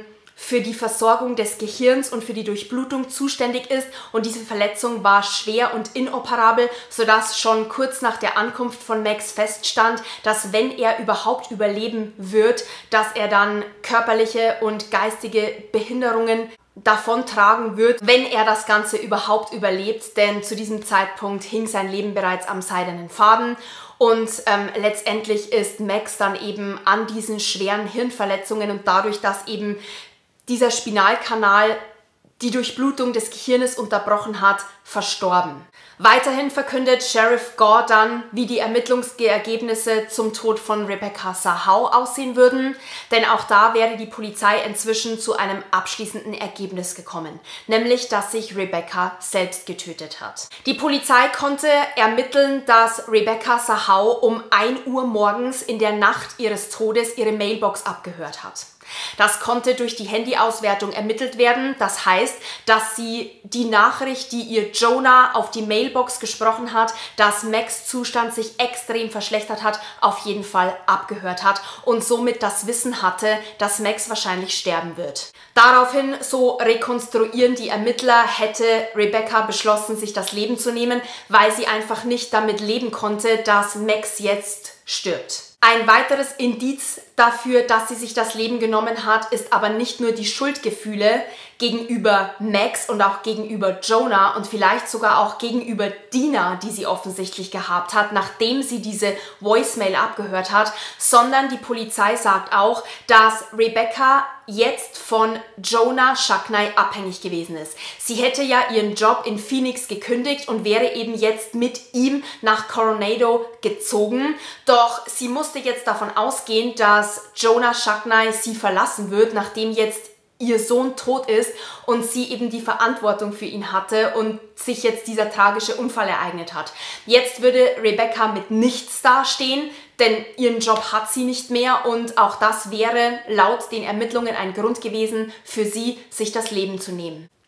für die Versorgung des Gehirns und für die Durchblutung zuständig ist und diese Verletzung war schwer und inoperabel, sodass schon kurz nach der Ankunft von Max feststand, dass wenn er überhaupt überleben wird, dass er dann körperliche und geistige Behinderungen davontragen wird, wenn er das Ganze überhaupt überlebt, denn zu diesem Zeitpunkt hing sein Leben bereits am seidenen Faden. Und letztendlich ist Max dann eben an diesen schweren Hirnverletzungen und dadurch, dass eben dieser Spinalkanal die Durchblutung des Gehirnes unterbrochen hat, verstorben. Weiterhin verkündet Sheriff Gore dann, wie die Ermittlungsergebnisse zum Tod von Rebecca Sahau aussehen würden, denn auch da wäre die Polizei inzwischen zu einem abschließenden Ergebnis gekommen, nämlich, dass sich Rebecca selbst getötet hat. Die Polizei konnte ermitteln, dass Rebecca Sahau um 1 Uhr morgens in der Nacht ihres Todes ihre Mailbox abgehört hat. Das konnte durch die Handyauswertung ermittelt werden. Das heißt, dass sie die Nachricht, die ihr Jonah auf die Mailbox gesprochen hat, dass Max' Zustand sich extrem verschlechtert hat, auf jeden Fall abgehört hat und somit das Wissen hatte, dass Max wahrscheinlich sterben wird. Daraufhin, so rekonstruieren die Ermittler, hätte Rebecca beschlossen, sich das Leben zu nehmen, weil sie einfach nicht damit leben konnte, dass Max jetzt stirbt. Ein weiteres Indiz dafür, dass sie sich das Leben genommen hat, ist aber nicht nur die Schuldgefühle gegenüber Max und auch gegenüber Jonah und vielleicht sogar auch gegenüber Dina, die sie offensichtlich gehabt hat, nachdem sie diese Voicemail abgehört hat, sondern die Polizei sagt auch, dass Rebecca jetzt von Jonah Shacknai abhängig gewesen ist. Sie hätte ja ihren Job in Phoenix gekündigt und wäre eben jetzt mit ihm nach Coronado gezogen. Doch sie musste jetzt davon ausgehen, dass Jonah Shacknai sie verlassen wird, nachdem jetzt ihr Sohn tot ist und sie eben die Verantwortung für ihn hatte und sich jetzt dieser tragische Unfall ereignet hat. Jetzt würde Rebecca mit nichts dastehen, denn ihren Job hat sie nicht mehr und auch das wäre laut den Ermittlungen ein Grund gewesen für sie, sich das Leben zu nehmen.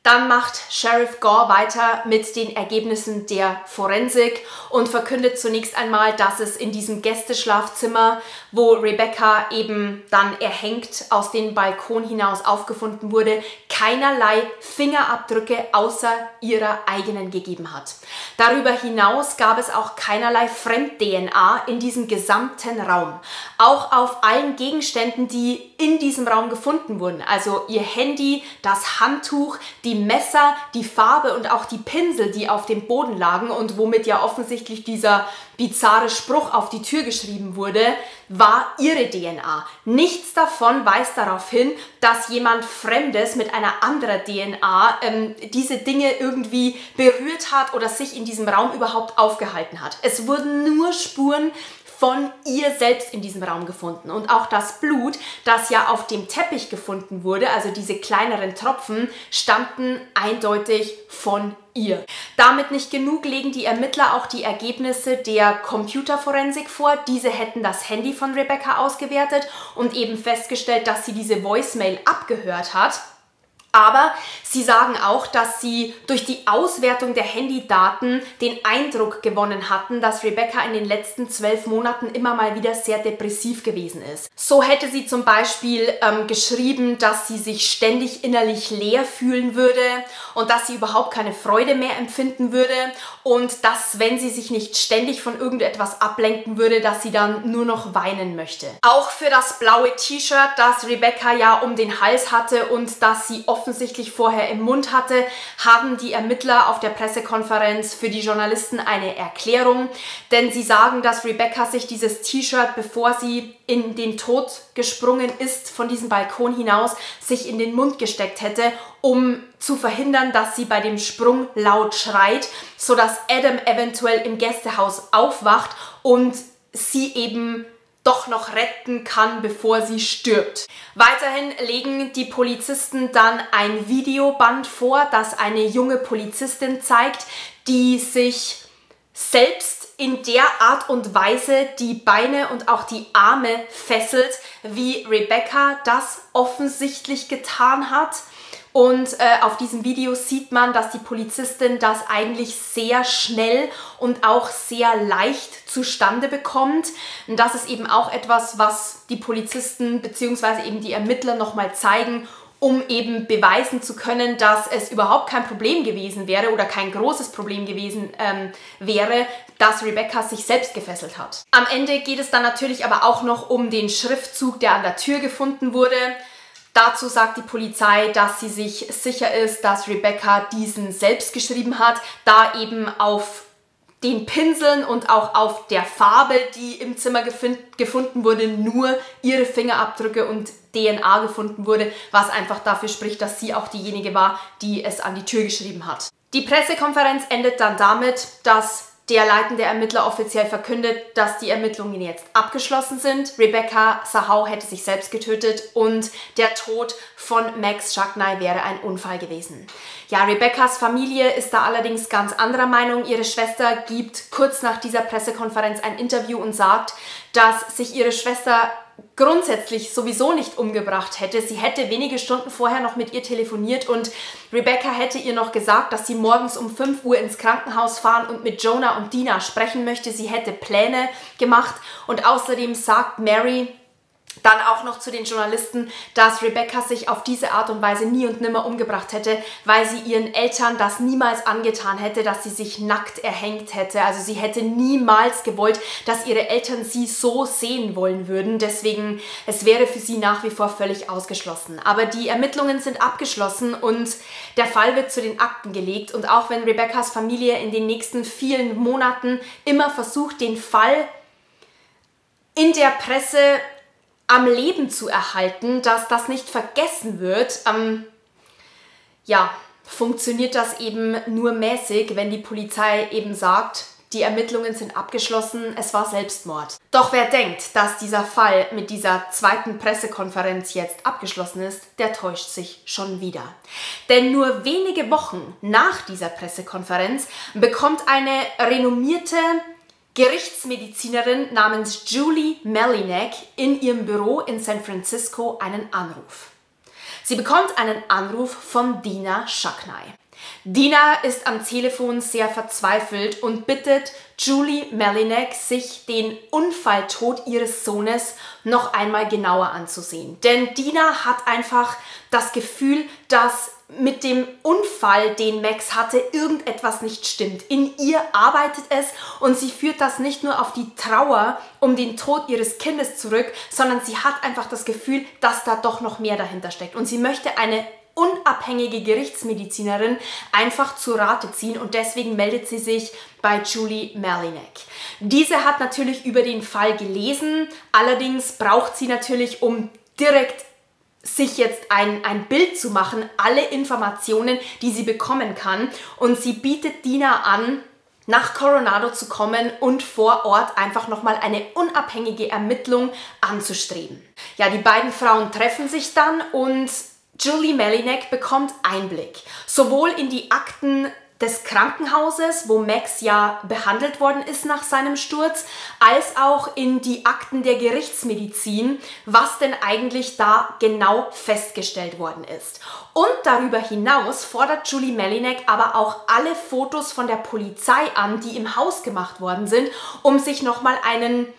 Dann macht Sheriff Gore weiter mit den Ergebnissen der Forensik und verkündet zunächst einmal, dass es in diesem Gästeschlafzimmer, wo Rebecca eben dann erhängt aus dem Balkon hinaus aufgefunden wurde, keinerlei Fingerabdrücke außer ihrer eigenen gegeben hat. Darüber hinaus gab es auch keinerlei Fremd-DNA in diesem gesamten Raum. Auch auf allen Gegenständen, die in diesem Raum gefunden wurden, also ihr Handy, das Handtuch, die Messer, die Farbe und auch die Pinsel, die auf dem Boden lagen und womit ja offensichtlich dieser bizarre Spruch auf die Tür geschrieben wurde, war ihre DNA. Nichts davon weist darauf hin, dass jemand Fremdes mit einer anderen DNA diese Dinge irgendwie berührt hat oder sich in diesem Raum überhaupt aufgehalten hat. Es wurden nur Spuren von ihr selbst in diesem Raum gefunden. Und auch das Blut, das ja auf dem Teppich gefunden wurde, also diese kleineren Tropfen, stammten eindeutig von ihr. Damit nicht genug, legen die Ermittler auch die Ergebnisse der Computerforensik vor. Diese hätten das Handy von Rebecca ausgewertet und eben festgestellt, dass sie diese Voicemail abgehört hat. Aber sie sagen auch, dass sie durch die Auswertung der Handydaten den Eindruck gewonnen hatten, dass Rebecca in den letzten 12 Monaten immer mal wieder sehr depressiv gewesen ist. So hätte sie zum Beispiel geschrieben, dass sie sich ständig innerlich leer fühlen würde und dass sie überhaupt keine Freude mehr empfinden würde und dass, wenn sie sich nicht ständig von irgendetwas ablenken würde, dass sie dann nur noch weinen möchte. Auch für das blaue T-Shirt, das Rebecca ja um den Hals hatte und das sie offensichtlich vorher im Mund hatte, haben die Ermittler auf der Pressekonferenz für die Journalisten eine Erklärung, denn sie sagen, dass Rebecca sich dieses T-Shirt, bevor sie in den Tod gesprungen ist, von diesem Balkon hinaus, sich in den Mund gesteckt hätte, um zu verhindern, dass sie bei dem Sprung laut schreit, sodass Adam eventuell im Gästehaus aufwacht und sie eben doch noch retten kann, bevor sie stirbt. Weiterhin legen die Polizisten dann ein Videoband vor, das eine junge Polizistin zeigt, die sich selbst in der Art und Weise die Beine und auch die Arme fesselt, wie Rebecca das offensichtlich getan hat. Und auf diesem Video sieht man, dass die Polizistin das eigentlich sehr schnell und auch sehr leicht zustande bekommt. Und das ist eben auch etwas, was die Polizisten bzw. eben die Ermittler nochmal zeigen, um eben beweisen zu können, dass es überhaupt kein Problem gewesen wäre oder kein großes Problem gewesen wäre, dass Rebecca sich selbst gefesselt hat. Am Ende geht es dann natürlich aber auch noch um den Schriftzug, der an der Tür gefunden wurde. Dazu sagt die Polizei, dass sie sich sicher ist, dass Rebecca diesen selbst geschrieben hat, da eben auf den Pinseln und auch auf der Farbe, die im Zimmer gefunden wurde, nur ihre Fingerabdrücke und DNA gefunden wurde, was einfach dafür spricht, dass sie auch diejenige war, die es an die Tür geschrieben hat. Die Pressekonferenz endet dann damit, dass der leitende Ermittler offiziell verkündet, dass die Ermittlungen jetzt abgeschlossen sind. Rebecca Sahau hätte sich selbst getötet und der Tod von Max Shacknai wäre ein Unfall gewesen. Ja, Rebeccas Familie ist da allerdings ganz anderer Meinung. Ihre Schwester gibt kurz nach dieser Pressekonferenz ein Interview und sagt, dass sich ihre Schwester grundsätzlich sowieso nicht umgebracht hätte. Sie hätte wenige Stunden vorher noch mit ihr telefoniert und Rebecca hätte ihr noch gesagt, dass sie morgens um 5 Uhr ins Krankenhaus fahren und mit Jonah und Dina sprechen möchte. Sie hätte Pläne gemacht und außerdem sagt Mary dann auch noch zu den Journalisten, dass Rebecca sich auf diese Art und Weise nie und nimmer umgebracht hätte, weil sie ihren Eltern das niemals angetan hätte, dass sie sich nackt erhängt hätte. Also sie hätte niemals gewollt, dass ihre Eltern sie so sehen wollen würden. Deswegen, es wäre für sie nach wie vor völlig ausgeschlossen. Aber die Ermittlungen sind abgeschlossen und der Fall wird zu den Akten gelegt. Und auch wenn Rebeccas Familie in den nächsten vielen Monaten immer versucht, den Fall in der Presse am Leben zu erhalten, dass das nicht vergessen wird, ja, funktioniert das eben nur mäßig, wenn die Polizei eben sagt, die Ermittlungen sind abgeschlossen, es war Selbstmord. Doch wer denkt, dass dieser Fall mit dieser zweiten Pressekonferenz jetzt abgeschlossen ist, der täuscht sich schon wieder. Denn nur wenige Wochen nach dieser Pressekonferenz bekommt eine renommierte Gerichtsmedizinerin namens Julie Melinek in ihrem Büro in San Francisco einen Anruf. Sie bekommt einen Anruf von Dina Shockney. Dina ist am Telefon sehr verzweifelt und bittet Julie Melinek, sich den Unfalltod ihres Sohnes noch einmal genauer anzusehen. Denn Dina hat einfach das Gefühl, dass mit dem Unfall, den Max hatte, irgendetwas nicht stimmt. In ihr arbeitet es und sie führt das nicht nur auf die Trauer um den Tod ihres Kindes zurück, sondern sie hat einfach das Gefühl, dass da doch noch mehr dahinter steckt. Und sie möchte eine unabhängige Gerichtsmedizinerin einfach zu Rate ziehen und deswegen meldet sie sich bei Julie Melinek. Diese hat natürlich über den Fall gelesen, allerdings braucht sie natürlich, um direkt sich jetzt ein Bild zu machen, alle Informationen, die sie bekommen kann, und sie bietet Dina an, nach Coronado zu kommen und vor Ort einfach nochmal eine unabhängige Ermittlung anzustreben. Ja, die beiden Frauen treffen sich dann und Julie Melinek bekommt Einblick, sowohl in die Akten des Krankenhauses, wo Max ja behandelt worden ist nach seinem Sturz, als auch in die Akten der Gerichtsmedizin, was denn eigentlich da genau festgestellt worden ist. Und darüber hinaus fordert Julie Melinek aber auch alle Fotos von der Polizei an, die im Haus gemacht worden sind, um sich nochmal einen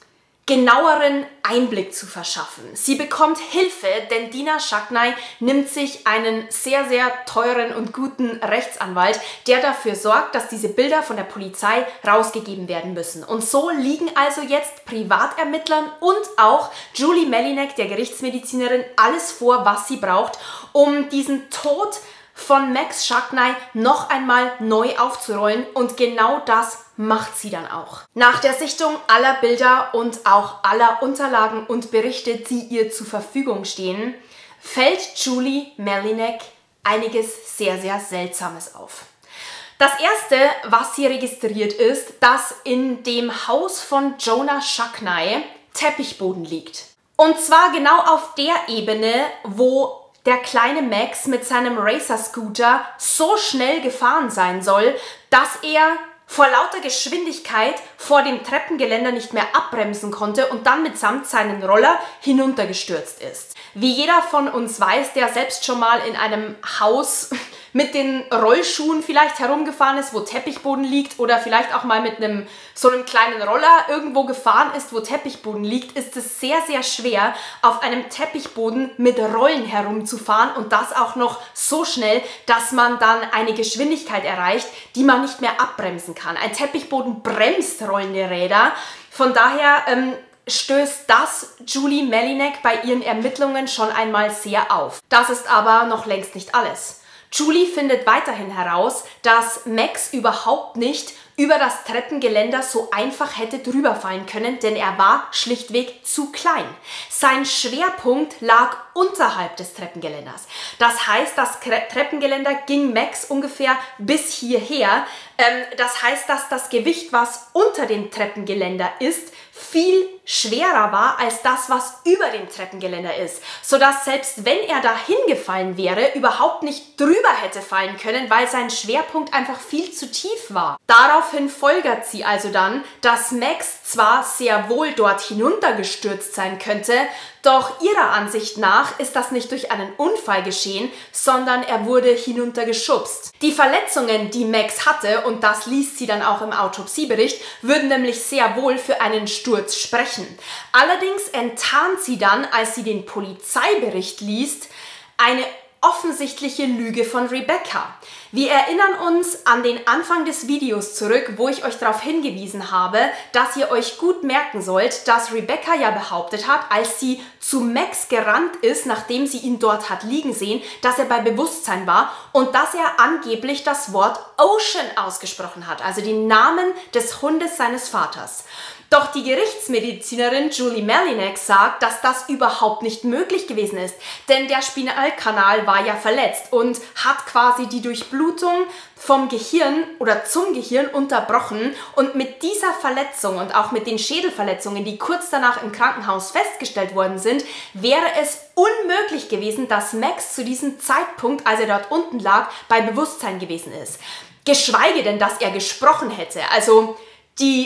genaueren Einblick zu verschaffen. Sie bekommt Hilfe, denn Dina Shockney nimmt sich einen sehr, sehr teuren und guten Rechtsanwalt, der dafür sorgt, dass diese Bilder von der Polizei rausgegeben werden müssen. Und so liegen also jetzt Privatermittlern und auch Julie Melinek, der Gerichtsmedizinerin, alles vor, was sie braucht, um diesen Tod von Max Shockney noch einmal neu aufzurollen, und genau das macht sie dann auch. Nach der Sichtung aller Bilder und auch aller Unterlagen und Berichte, die ihr zur Verfügung stehen, fällt Julie Melinek einiges sehr, sehr Seltsames auf. Das erste, was sie registriert, ist, dass in dem Haus von Jonah Shockney Teppichboden liegt. Und zwar genau auf der Ebene, wo der kleine Max mit seinem Racer-Scooter so schnell gefahren sein soll, dass er vor lauter Geschwindigkeit vor dem Treppengeländer nicht mehr abbremsen konnte und dann mitsamt seinen Roller hinuntergestürzt ist. Wie jeder von uns weiß, der selbst schon mal in einem Haus mit den Rollschuhen vielleicht herumgefahren ist, wo Teppichboden liegt, oder vielleicht auch mal mit so einem kleinen Roller irgendwo gefahren ist, wo Teppichboden liegt, ist es sehr, sehr schwer, auf einem Teppichboden mit Rollen herumzufahren, und das auch noch so schnell, dass man dann eine Geschwindigkeit erreicht, die man nicht mehr abbremsen kann. Ein Teppichboden bremst rollende Räder, von daher stößt das Julie Melinek bei ihren Ermittlungen schon einmal sehr auf. Das ist aber noch längst nicht alles. Julie findet weiterhin heraus, dass Max überhaupt nicht über das Treppengeländer so einfach hätte drüber fallen können, denn er war schlichtweg zu klein. Sein Schwerpunkt lag unterhalb des Treppengeländers. Das heißt, das Treppengeländer ging Max ungefähr bis hierher. Das heißt, dass das Gewicht, was unter dem Treppengeländer ist, viel schwerer war als das, was über dem Treppengeländer ist, sodass selbst wenn er da hingefallen wäre, überhaupt nicht drüber hätte fallen können, weil sein Schwerpunkt einfach viel zu tief war. Daraufhin folgert sie also dann, dass Max zwar sehr wohl dort hinuntergestürzt sein könnte, doch ihrer Ansicht nach ist das nicht durch einen Unfall geschehen, sondern er wurde hinuntergeschubst. Die Verletzungen, die Max hatte, und das liest sie dann auch im Autopsiebericht, würden nämlich sehr wohl für einen Sturz sprechen. Allerdings enttarnt sie dann, als sie den Polizeibericht liest, eine offensichtliche Lüge von Rebecca. Wir erinnern uns an den Anfang des Videos zurück, wo ich euch darauf hingewiesen habe, dass ihr euch gut merken sollt, dass Rebecca ja behauptet hat, als sie zu Max gerannt ist, nachdem sie ihn dort hat liegen sehen, dass er bei Bewusstsein war und dass er angeblich das Wort Ocean ausgesprochen hat, also den Namen des Hundes seines Vaters. Doch die Gerichtsmedizinerin Julie Melinek sagt, dass das überhaupt nicht möglich gewesen ist, denn der Spinalkanal war ja verletzt und hat quasi die Durchblutung vom Gehirn oder zum Gehirn unterbrochen, und mit dieser Verletzung und auch mit den Schädelverletzungen, die kurz danach im Krankenhaus festgestellt worden sind, wäre es unmöglich gewesen, dass Max zu diesem Zeitpunkt, als er dort unten lag, bei Bewusstsein gewesen ist. Geschweige denn, dass er gesprochen hätte. Also die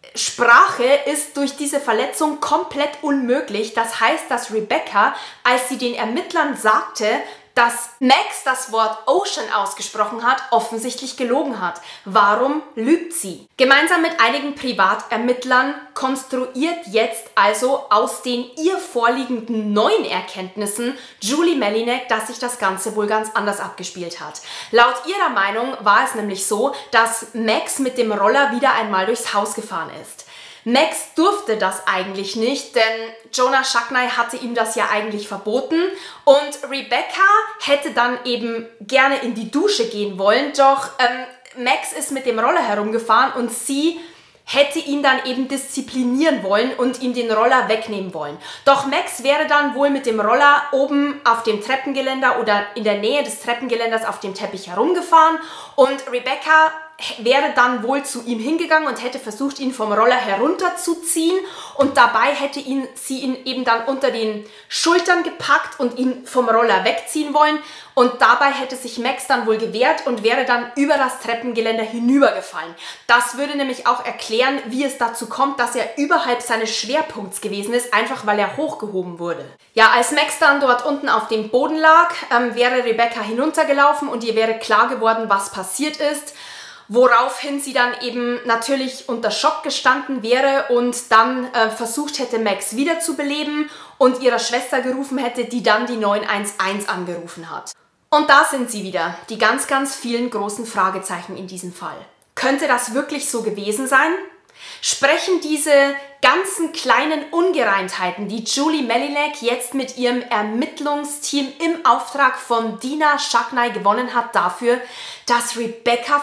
Sprache ist durch diese Verletzung komplett unmöglich. Das heißt, dass Rebecca, als sie den Ermittlern sagte, dass Max das Wort Ocean ausgesprochen hat, offensichtlich gelogen hat. Warum lügt sie? Gemeinsam mit einigen Privatermittlern konstruiert jetzt also aus den ihr vorliegenden neuen Erkenntnissen Julie Melinek, dass sich das Ganze wohl ganz anders abgespielt hat. Laut ihrer Meinung war es nämlich so, dass Max mit dem Roller wieder einmal durchs Haus gefahren ist. Max durfte das eigentlich nicht, denn Jonah Shacknai hatte ihm das ja eigentlich verboten und Rebecca hätte dann eben gerne in die Dusche gehen wollen, doch Max ist mit dem Roller herumgefahren und sie hätte ihn dann eben disziplinieren wollen und ihm den Roller wegnehmen wollen. Doch Max wäre dann wohl mit dem Roller oben auf dem Treppengeländer oder in der Nähe des Treppengeländers auf dem Teppich herumgefahren und Rebecca wäre dann wohl zu ihm hingegangen und hätte versucht, ihn vom Roller herunterzuziehen und dabei hätte sie ihn eben dann unter den Schultern gepackt und ihn vom Roller wegziehen wollen und dabei hätte sich Max dann wohl gewehrt und wäre dann über das Treppengeländer hinübergefallen. Das würde nämlich auch erklären, wie es dazu kommt, dass er überhalb seines Schwerpunkts gewesen ist, einfach weil er hochgehoben wurde. Ja, als Max dann dort unten auf dem Boden lag, wäre Rebecca hinuntergelaufen und ihr wäre klar geworden, was passiert ist. Woraufhin sie dann eben natürlich unter Schock gestanden wäre und dann versucht hätte, Max wiederzubeleben und ihrer Schwester gerufen hätte, die dann die 911 angerufen hat. Und da sind sie wieder, die ganz, ganz vielen großen Fragezeichen in diesem Fall. Könnte das wirklich so gewesen sein? Sprechen diese ganzen kleinen Ungereimtheiten, die Julie Melinek jetzt mit ihrem Ermittlungsteam im Auftrag von Dina Shacknai gewonnen hat, dafür, dass Rebecca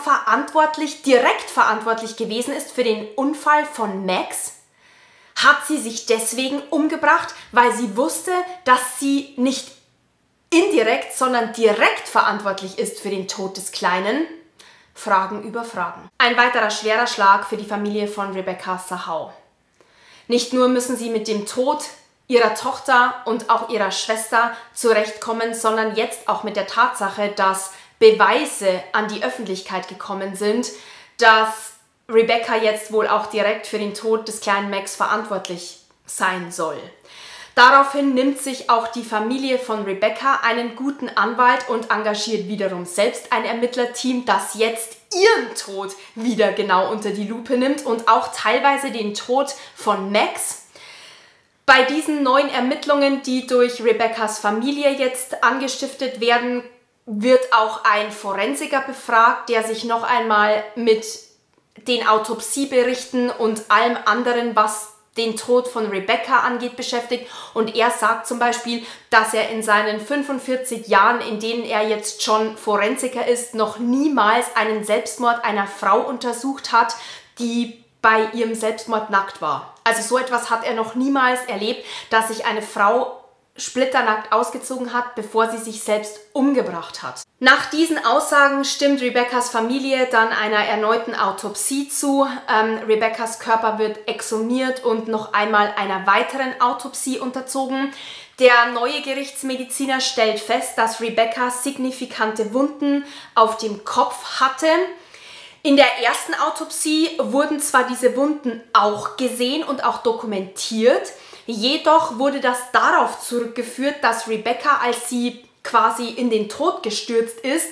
direkt verantwortlich gewesen ist für den Unfall von Max? Hat sie sich deswegen umgebracht, weil sie wusste, dass sie nicht indirekt, sondern direkt verantwortlich ist für den Tod des Kleinen? Fragen über Fragen. Ein weiterer schwerer Schlag für die Familie von Rebecca Sahau. Nicht nur müssen sie mit dem Tod ihrer Tochter und auch ihrer Schwester zurechtkommen, sondern jetzt auch mit der Tatsache, dass Beweise an die Öffentlichkeit gekommen sind, dass Rebecca jetzt wohl auch direkt für den Tod des kleinen Max verantwortlich sein soll. Daraufhin nimmt sich auch die Familie von Rebecca einen guten Anwalt und engagiert wiederum selbst ein Ermittlerteam, das jetzt ihren Tod wieder genau unter die Lupe nimmt und auch teilweise den Tod von Max. Bei diesen neuen Ermittlungen, die durch Rebeccas Familie jetzt angestiftet werden, wird auch ein Forensiker befragt, der sich noch einmal mit den Autopsieberichten und allem anderen, was den Tod von Rebecca angeht, beschäftigt. Und er sagt zum Beispiel, dass er in seinen 45 Jahren, in denen er jetzt schon Forensiker ist, noch niemals einen Selbstmord einer Frau untersucht hat, die bei ihrem Selbstmord nackt war. Also so etwas hat er noch niemals erlebt, dass sich eine Frau splitternackt ausgezogen hat, bevor sie sich selbst umgebracht hat. Nach diesen Aussagen stimmt Rebeccas Familie dann einer erneuten Autopsie zu. Rebeccas Körper wird exhumiert und noch einmal einer weiteren Autopsie unterzogen. Der neue Gerichtsmediziner stellt fest, dass Rebecca signifikante Wunden auf dem Kopf hatte. In der ersten Autopsie wurden zwar diese Wunden auch gesehen und auch dokumentiert, jedoch wurde das darauf zurückgeführt, dass Rebecca, als sie quasi in den Tod gestürzt ist,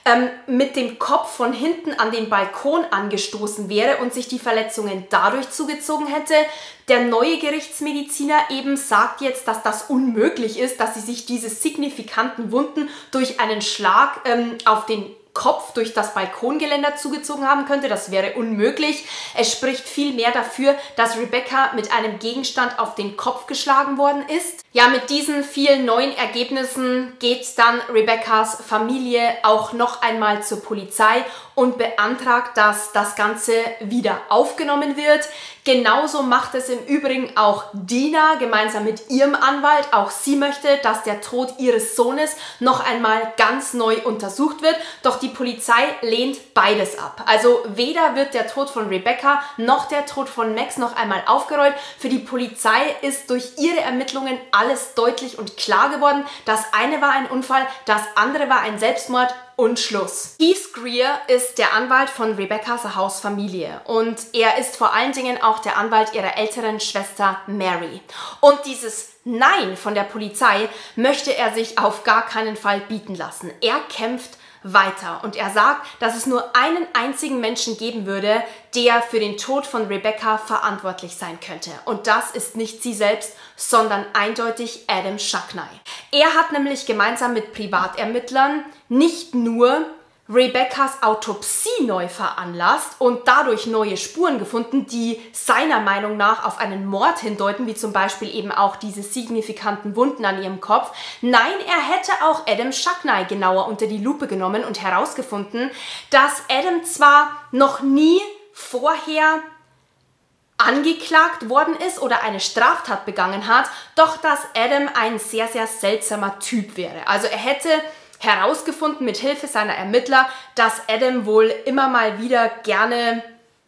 mit dem Kopf von hinten an den Balkon angestoßen wäre und sich die Verletzungen dadurch zugezogen hätte. Der neue Gerichtsmediziner eben sagt jetzt, dass das unmöglich ist, dass sie sich diese signifikanten Wunden durch einen Schlag auf den Kopf durch das Balkongeländer zugezogen haben könnte. Das wäre unmöglich. Es spricht viel mehr dafür, dass Rebecca mit einem Gegenstand auf den Kopf geschlagen worden ist. Ja, mit diesen vielen neuen Ergebnissen geht dann Rebeccas Familie auch noch einmal zur Polizei und beantragt, dass das Ganze wieder aufgenommen wird. Genauso macht es im Übrigen auch Dina gemeinsam mit ihrem Anwalt. Auch sie möchte, dass der Tod ihres Sohnes noch einmal ganz neu untersucht wird. Doch die Polizei lehnt beides ab. Also weder wird der Tod von Rebecca noch der Tod von Max noch einmal aufgerollt. Für die Polizei ist durch ihre Ermittlungen alles deutlich und klar geworden. Das eine war ein Unfall, das andere war ein Selbstmord. und Schluss. Keith Greer ist der Anwalt von Rebecca Sahaus Familie und er ist vor allen Dingen auch der Anwalt ihrer älteren Schwester Mary. Und dieses Nein von der Polizei möchte er sich auf gar keinen Fall bieten lassen. Er kämpft weiter und er sagt, dass es nur einen einzigen Menschen geben würde, der für den Tod von Rebecca verantwortlich sein könnte. Und das ist nicht sie selbst, sondern eindeutig Adam Shacknai. Er hat nämlich gemeinsam mit Privatermittlern nicht nur Rebeccas Autopsie neu veranlasst und dadurch neue Spuren gefunden, die seiner Meinung nach auf einen Mord hindeuten, wie zum Beispiel eben auch diese signifikanten Wunden an ihrem Kopf. Nein, er hätte auch Adam Shacknai genauer unter die Lupe genommen und herausgefunden, dass Adam zwar noch nie vorher angeklagt worden ist oder eine Straftat begangen hat, doch dass Adam ein sehr, sehr seltsamer Typ wäre. Also er hätte herausgefunden mit Hilfe seiner Ermittler, dass Adam wohl immer mal wieder gerne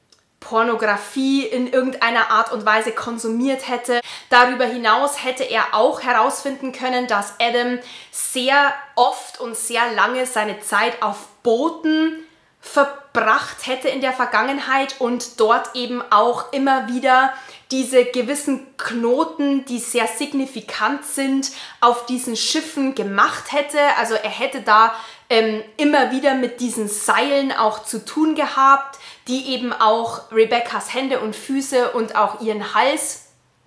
Pornografie in irgendeiner Art und Weise konsumiert hätte. Darüber hinaus hätte er auch herausfinden können, dass Adam sehr oft und sehr lange seine Zeit auf Booten verbracht hätte in der Vergangenheit und dort eben auch immer wieder diese gewissen Knoten, die sehr signifikant sind, auf diesen Schiffen gemacht hätte. Also er hätte da immer wieder mit diesen Seilen auch zu tun gehabt, die eben auch Rebeccas Hände und Füße und auch ihren Hals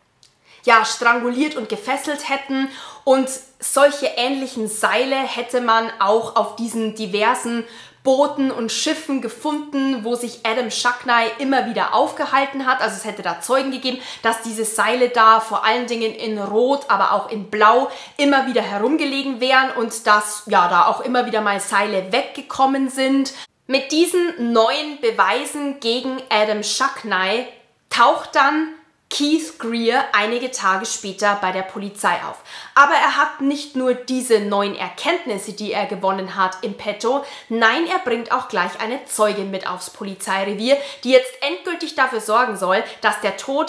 ja stranguliert und gefesselt hätten. Und solche ähnlichen Seile hätte man auch auf diesen diversen Booten und Schiffen gefunden, wo sich Adam Shacknai immer wieder aufgehalten hat. Also es hätte da Zeugen gegeben, dass diese Seile da vor allen Dingen in Rot, aber auch in Blau immer wieder herumgelegen wären und dass ja da auch immer wieder mal Seile weggekommen sind. Mit diesen neuen Beweisen gegen Adam Shacknai taucht dann Keith Greer einige Tage später bei der Polizei auf. Aber er hat nicht nur diese neuen Erkenntnisse, die er gewonnen hat, im Petto, nein, er bringt auch gleich eine Zeugin mit aufs Polizeirevier, die jetzt endgültig dafür sorgen soll, dass der Tod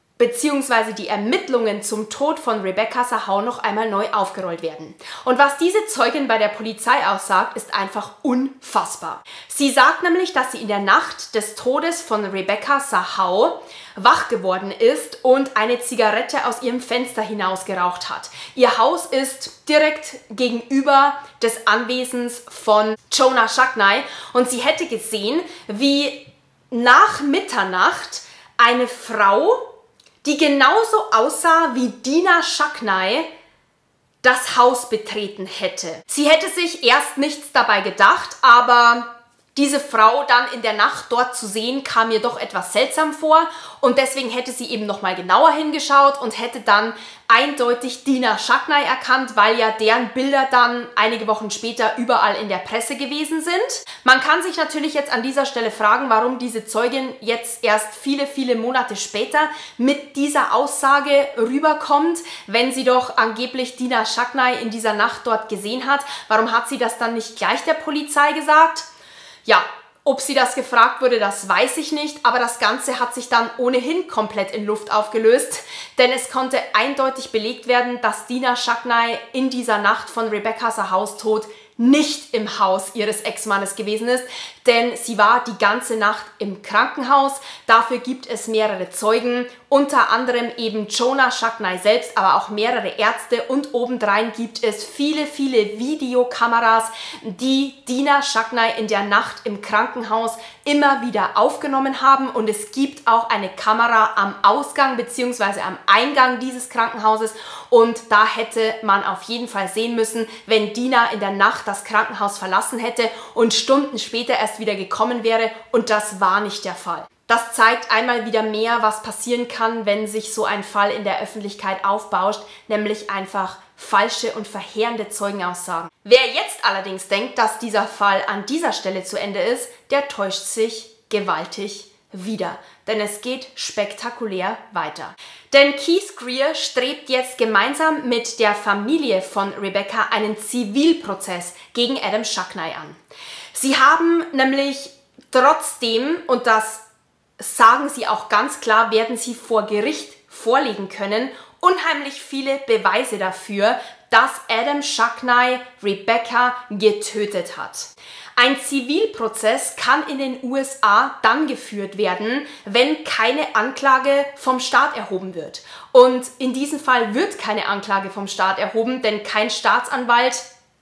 bzw. die Ermittlungen zum Tod von Rebecca Sahau noch einmal neu aufgerollt werden. Und was diese Zeugin bei der Polizei aussagt, ist einfach unfassbar. Sie sagt nämlich, dass sie in der Nacht des Todes von Rebecca Sahau wach geworden ist und eine Zigarette aus ihrem Fenster hinaus geraucht hat. Ihr Haus ist direkt gegenüber des Anwesens von Jonah Shacknai und sie hätte gesehen, wie nach Mitternacht eine Frau, die genauso aussah wie Dina Shacknai, das Haus betreten hätte. Sie hätte sich erst nichts dabei gedacht, aber diese Frau dann in der Nacht dort zu sehen, kam ihr doch etwas seltsam vor und deswegen hätte sie eben nochmal genauer hingeschaut und hätte dann eindeutig Dina Shacknai erkannt, weil ja deren Bilder dann einige Wochen später überall in der Presse gewesen sind. Man kann sich natürlich jetzt an dieser Stelle fragen, warum diese Zeugin jetzt erst viele, viele Monate später mit dieser Aussage rüberkommt, wenn sie doch angeblich Dina Shacknai in dieser Nacht dort gesehen hat. Warum hat sie das dann nicht gleich der Polizei gesagt? Ja, ob sie das gefragt wurde, das weiß ich nicht, aber das Ganze hat sich dann ohnehin komplett in Luft aufgelöst, denn es konnte eindeutig belegt werden, dass Dina Shacknai in dieser Nacht von Rebecca Sahaus Tod nicht im Haus ihres Ex-Mannes gewesen ist, denn sie war die ganze Nacht im Krankenhaus. Dafür gibt es mehrere Zeugen, unter anderem eben Jonah Shacknai selbst, aber auch mehrere Ärzte und obendrein gibt es viele, viele Videokameras, die Dina Shacknai in der Nacht im Krankenhaus immer wieder aufgenommen haben und es gibt auch eine Kamera am Ausgang bzw. am Eingang dieses Krankenhauses und da hätte man auf jeden Fall sehen müssen, wenn Dina in der Nacht das Krankenhaus verlassen hätte und Stunden später erst wieder gekommen wäre und das war nicht der Fall. Das zeigt einmal wieder mehr, was passieren kann, wenn sich so ein Fall in der Öffentlichkeit aufbauscht, nämlich einfach falsche und verheerende Zeugenaussagen. Wer jetzt allerdings denkt, dass dieser Fall an dieser Stelle zu Ende ist, der täuscht sich gewaltig wieder. Denn es geht spektakulär weiter. Denn Keith Greer strebt jetzt gemeinsam mit der Familie von Rebecca einen Zivilprozess gegen Adam Shacknai an. Sie haben nämlich trotzdem, und das sagen sie auch ganz klar, werden sie vor Gericht vorlegen können, unheimlich viele Beweise dafür, dass Adam Shacknai Rebecca getötet hat. Ein Zivilprozess kann in den USA dann geführt werden, wenn keine Anklage vom Staat erhoben wird. Und in diesem Fall wird keine Anklage vom Staat erhoben, denn kein Staatsanwalt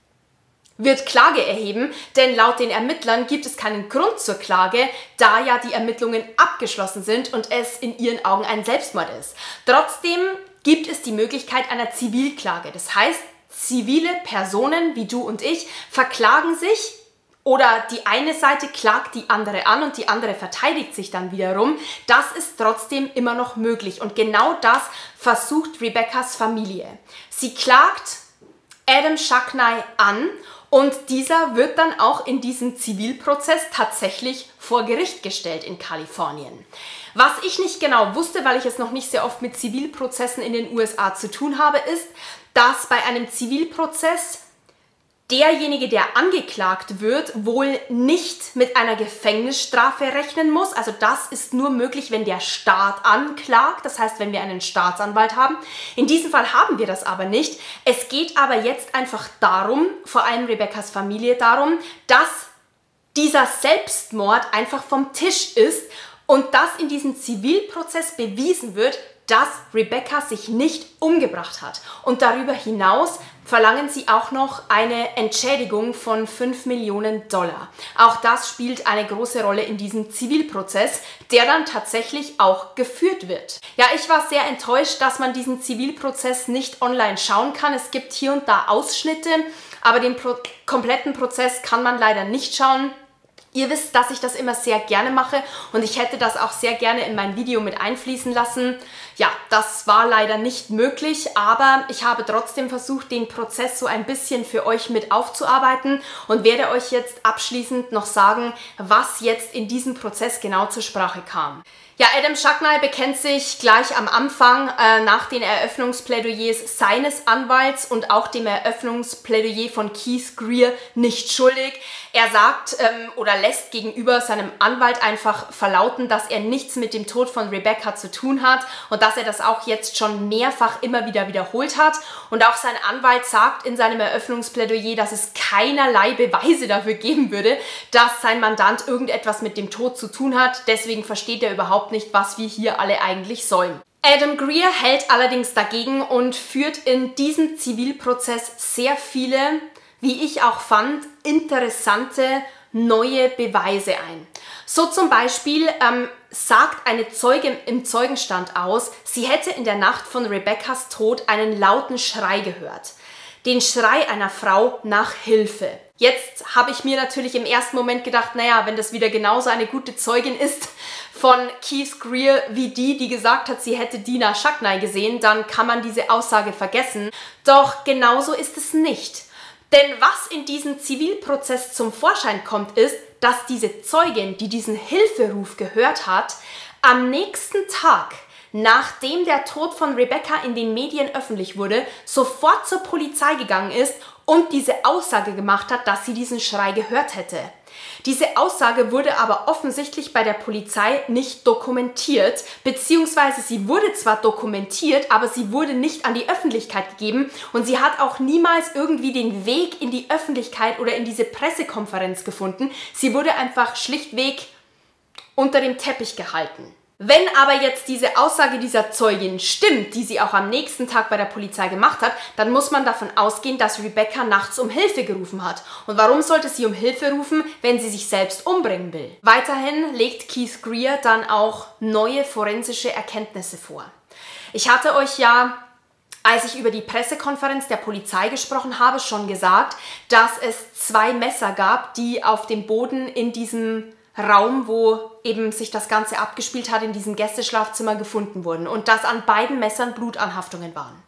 wird Klage erheben, denn laut den Ermittlern gibt es keinen Grund zur Klage, da ja die Ermittlungen abgeschlossen sind und es in ihren Augen ein Selbstmord ist. Trotzdem gibt es die Möglichkeit einer Zivilklage. Das heißt, zivile Personen wie du und ich verklagen sich oder die eine Seite klagt die andere an und die andere verteidigt sich dann wiederum. Das ist trotzdem immer noch möglich und genau das versucht Rebeccas Familie. Sie klagt Adam Shacknai an und dieser wird dann auch in diesem Zivilprozess tatsächlich vor Gericht gestellt in Kalifornien. Was ich nicht genau wusste, weil ich es noch nicht sehr oft mit Zivilprozessen in den USA zu tun habe, ist, dass bei einem Zivilprozess derjenige, der angeklagt wird, wohl nicht mit einer Gefängnisstrafe rechnen muss. Also das ist nur möglich, wenn der Staat anklagt. Das heißt, wenn wir einen Staatsanwalt haben. In diesem Fall haben wir das aber nicht. Es geht aber jetzt einfach darum, vor allem Rebeccas Familie darum, dass dieser Selbstmord einfach vom Tisch ist und dass in diesem Zivilprozess bewiesen wird, dass Rebecca sich nicht umgebracht hat. Und darüber hinaus verlangen sie auch noch eine Entschädigung von $5 Millionen. Auch das spielt eine große Rolle in diesem Zivilprozess, der dann tatsächlich auch geführt wird. Ja, ich war sehr enttäuscht, dass man diesen Zivilprozess nicht online schauen kann. Es gibt hier und da Ausschnitte, aber den kompletten Prozess kann man leider nicht schauen. Ihr wisst, dass ich das immer sehr gerne mache und ich hätte das auch sehr gerne in mein Video mit einfließen lassen. Ja, das war leider nicht möglich, aber ich habe trotzdem versucht, den Prozess so ein bisschen für euch mit aufzuarbeiten und werde euch jetzt abschließend noch sagen, was jetzt in diesem Prozess genau zur Sprache kam. Ja, Adam Shacknai bekennt sich gleich am Anfang nach den Eröffnungsplädoyers seines Anwalts und auch dem Eröffnungsplädoyer von Keith Greer nicht schuldig. Er sagt oder lässt gegenüber seinem Anwalt einfach verlauten, dass er nichts mit dem Tod von Rebecca zu tun hat und dass er das auch jetzt schon mehrfach immer wieder wiederholt hat. Und auch sein Anwalt sagt in seinem Eröffnungsplädoyer, dass es keinerlei Beweise dafür geben würde, dass sein Mandant irgendetwas mit dem Tod zu tun hat. Deswegen versteht er überhaupt nicht, was wir hier alle eigentlich sollen. Adam Greer hält allerdings dagegen und führt in diesem Zivilprozess sehr viele, wie ich auch fand, interessante neue Beweise ein. So zum Beispiel sagt eine Zeugin im Zeugenstand aus, sie hätte in der Nacht von Rebeccas Tod einen lauten Schrei gehört. Den Schrei einer Frau nach Hilfe. Jetzt habe ich mir natürlich im ersten Moment gedacht, naja, wenn das wieder genauso eine gute Zeugin ist von Keith Greer wie die gesagt hat, sie hätte Dina Shacknai gesehen, dann kann man diese Aussage vergessen. Doch genauso ist es nicht. Denn was in diesem Zivilprozess zum Vorschein kommt, ist, dass diese Zeugin, die diesen Hilferuf gehört hat, am nächsten Tag, nachdem der Tod von Rebecca in den Medien öffentlich wurde, sofort zur Polizei gegangen ist und diese Aussage gemacht hat, dass sie diesen Schrei gehört hätte. Diese Aussage wurde aber offensichtlich bei der Polizei nicht dokumentiert, beziehungsweise sie wurde zwar dokumentiert, aber sie wurde nicht an die Öffentlichkeit gegeben und sie hat auch niemals irgendwie den Weg in die Öffentlichkeit oder in diese Pressekonferenz gefunden. Sie wurde einfach schlichtweg unter dem Teppich gehalten. Wenn aber jetzt diese Aussage dieser Zeugin stimmt, die sie auch am nächsten Tag bei der Polizei gemacht hat, dann muss man davon ausgehen, dass Rebecca nachts um Hilfe gerufen hat. Und warum sollte sie um Hilfe rufen, wenn sie sich selbst umbringen will? Weiterhin legt Keith Greer dann auch neue forensische Erkenntnisse vor. Ich hatte euch ja, als ich über die Pressekonferenz der Polizei gesprochen habe, schon gesagt, dass es 2 Messer gab, die auf dem Boden in diesem Raum, wo eben sich das Ganze abgespielt hat, in diesem Gästeschlafzimmer gefunden wurden und dass an beiden Messern Blutanhaftungen waren.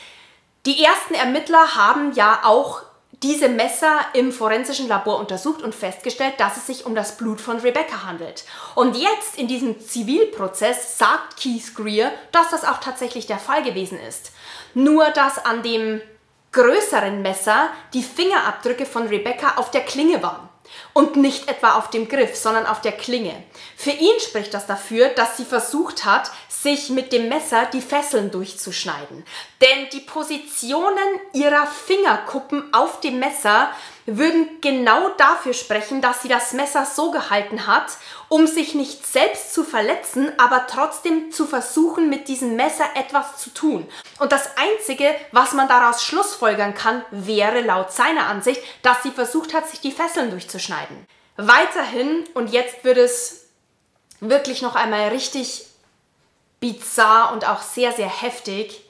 Die ersten Ermittler haben ja auch diese Messer im forensischen Labor untersucht und festgestellt, dass es sich um das Blut von Rebecca handelt. Und jetzt in diesem Zivilprozess sagt Keith Greer, dass das auch tatsächlich der Fall gewesen ist. Nur, dass an dem größeren Messer die Fingerabdrücke von Rebecca auf der Klinge waren. und nicht etwa auf dem Griff, sondern auf der Klinge. Für ihn spricht das dafür, dass sie versucht hat, sich mit dem Messer die Fesseln durchzuschneiden. Denn die Positionen ihrer Fingerkuppen auf dem Messer würden genau dafür sprechen, dass sie das Messer so gehalten hat, um sich nicht selbst zu verletzen, aber trotzdem zu versuchen, mit diesem Messer etwas zu tun. Und das Einzige, was man daraus schlussfolgern kann, wäre laut seiner Ansicht, dass sie versucht hat, sich die Fesseln durchzuschneiden. Weiterhin, und jetzt wird es wirklich noch einmal richtig bizarr und auch sehr, sehr heftig,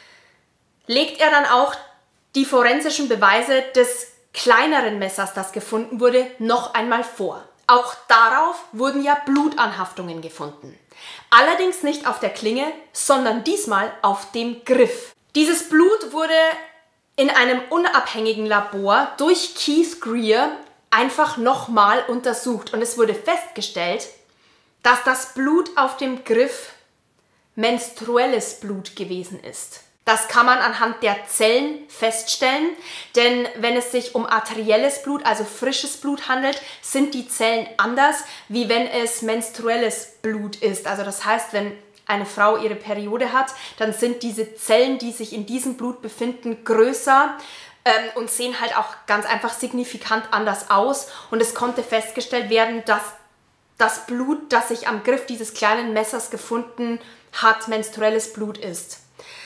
legt er dann auch die forensischen Beweise des kleineren Messers, das gefunden wurde, noch einmal vor. Auch darauf wurden ja Blutanhaftungen gefunden. Allerdings nicht auf der Klinge, sondern diesmal auf dem Griff. Dieses Blut wurde in einem unabhängigen Labor durch Keith Greer einfach nochmal untersucht und es wurde festgestellt, dass das Blut auf dem Griff menstruelles Blut gewesen ist. Das kann man anhand der Zellen feststellen, denn wenn es sich um arterielles Blut, also frisches Blut handelt, sind die Zellen anders, wie wenn es menstruelles Blut ist. Also das heißt, wenn eine Frau ihre Periode hat, dann sind diese Zellen, die sich in diesem Blut befinden, größer und sehen halt auch ganz einfach signifikant anders aus. Und es konnte festgestellt werden, dass das Blut, das sich am Griff dieses kleinen Messers gefunden hat, menstruelles Blut ist.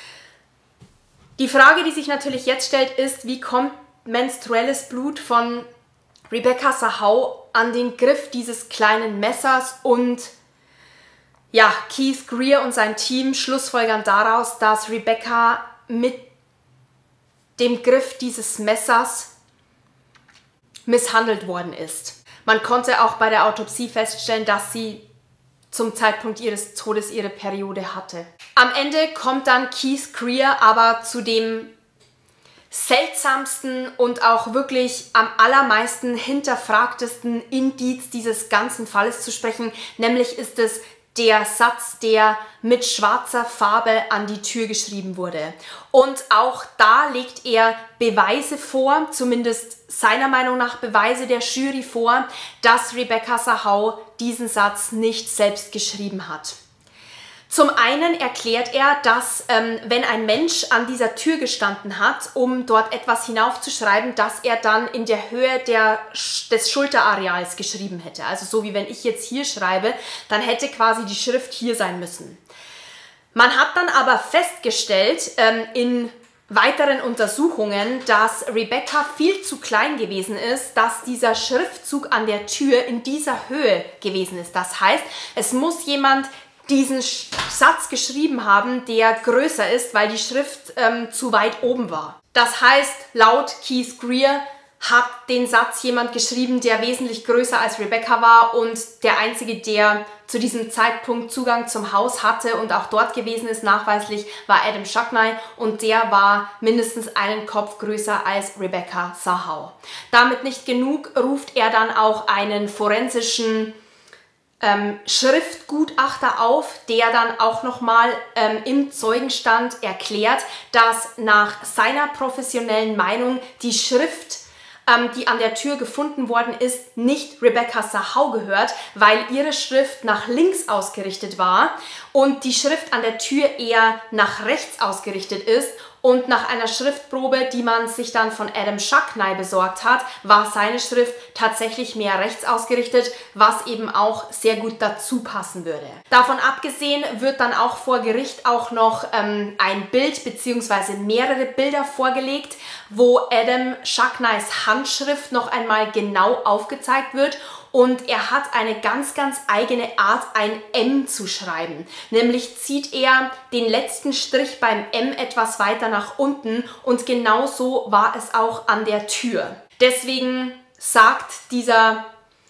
Die Frage, die sich natürlich jetzt stellt, ist, wie kommt menstruelles Blut von Rebecca Sahau an den Griff dieses kleinen Messers? Und ja, Keith Greer und sein Team schlussfolgern daraus, dass Rebecca mit dem Griff dieses Messers misshandelt worden ist. Man konnte auch bei der Autopsie feststellen, dass sie zum Zeitpunkt ihres Todes ihre Periode hatte. Am Ende kommt dann Keith Greer aber zu dem seltsamsten und auch wirklich am allermeisten hinterfragtesten Indiz dieses ganzen Falles zu sprechen, nämlich ist es der Satz, der mit schwarzer Farbe an die Tür geschrieben wurde. Und auch da legt er Beweise vor, zumindest seiner Meinung nach Beweise der Jury vor, dass Rebecca Sahau diesen Satz nicht selbst geschrieben hat. Zum einen erklärt er, dass wenn ein Mensch an dieser Tür gestanden hat, um dort etwas hinaufzuschreiben, dass er dann in der Höhe des Schulterareals geschrieben hätte. Also so wie wenn ich jetzt hier schreibe, dann hätte quasi die Schrift hier sein müssen. Man hat dann aber festgestellt in weiteren Untersuchungen, dass Rebecca viel zu klein gewesen ist, dass dieser Schriftzug an der Tür in dieser Höhe gewesen ist. Das heißt, es muss jemand diesen Satz geschrieben haben, der größer ist, weil die Schrift zu weit oben war. Das heißt, laut Keith Greer hat den Satz jemand geschrieben, der wesentlich größer als Rebecca war und der einzige, der zu diesem Zeitpunkt Zugang zum Haus hatte und auch dort gewesen ist, nachweislich, war Adam Shacknai und der war mindestens einen Kopf größer als Rebecca Sahau. Damit nicht genug, ruft er dann auch einen forensischen Schriftgutachter auf, der dann auch nochmal im Zeugenstand erklärt, dass nach seiner professionellen Meinung die Schrift, die an der Tür gefunden worden ist, nicht Rebecca Sahau gehört, weil ihre Schrift nach links ausgerichtet war und die Schrift an der Tür eher nach rechts ausgerichtet ist. Und nach einer Schriftprobe, die man sich dann von Adam Shacknai besorgt hat, war seine Schrift tatsächlich mehr rechts ausgerichtet, was eben auch sehr gut dazu passen würde. Davon abgesehen wird dann auch vor Gericht auch noch ein Bild bzw. mehrere Bilder vorgelegt, wo Adam Shacknais Handschrift noch einmal genau aufgezeigt wird. Und er hat eine ganz, ganz eigene Art, ein M zu schreiben. Nämlich zieht er den letzten Strich beim M etwas weiter nach unten und genauso war es auch an der Tür. Deswegen sagt dieser